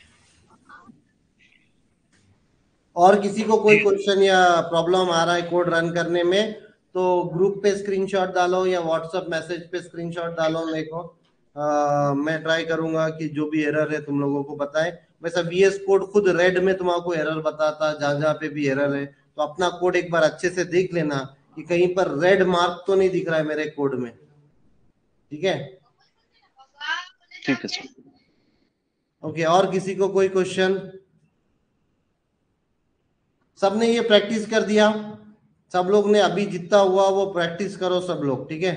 और किसी को कोई क्वेश्चन या प्रॉब्लम आ रहा है कोड रन करने में तो ग्रुप पे स्क्रीनशॉट डालो या व्हाट्सएप मैसेज पे स्क्रीनशॉट डालो मेरे को। आ, मैं ट्राई करूंगा कि जो भी एरर है तुम लोगों को बताएं। वैसा वीएस कोड खुद रेड में तुम्हारा एरर बताता, जहां जहां पे भी एरर है तो अपना कोड एक बार अच्छे से देख लेना कि कहीं पर रेड मार्क तो नहीं दिख रहा है मेरे कोड में। ठीक है, ठीक है सर। ओके। और किसी को कोई क्वेश्चन? सबने ये प्रैक्टिस कर दिया? सब लोग ने अभी जितना हुआ वो प्रैक्टिस करो सब लोग, ठीक है।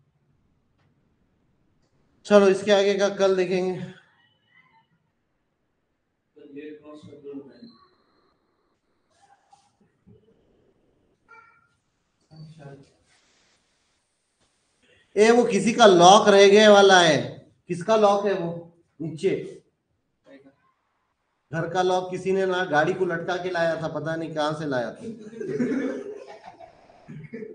चलो इसके आगे का कल देखेंगे। तो ये क्रॉस कंट्रोल है। ए वो किसी का लॉक रह गए वाला है। किसका लॉक है वो नीचे? घर का लॉक किसी ने ना गाड़ी को लटका के लाया था, पता नहीं कहां से लाया था।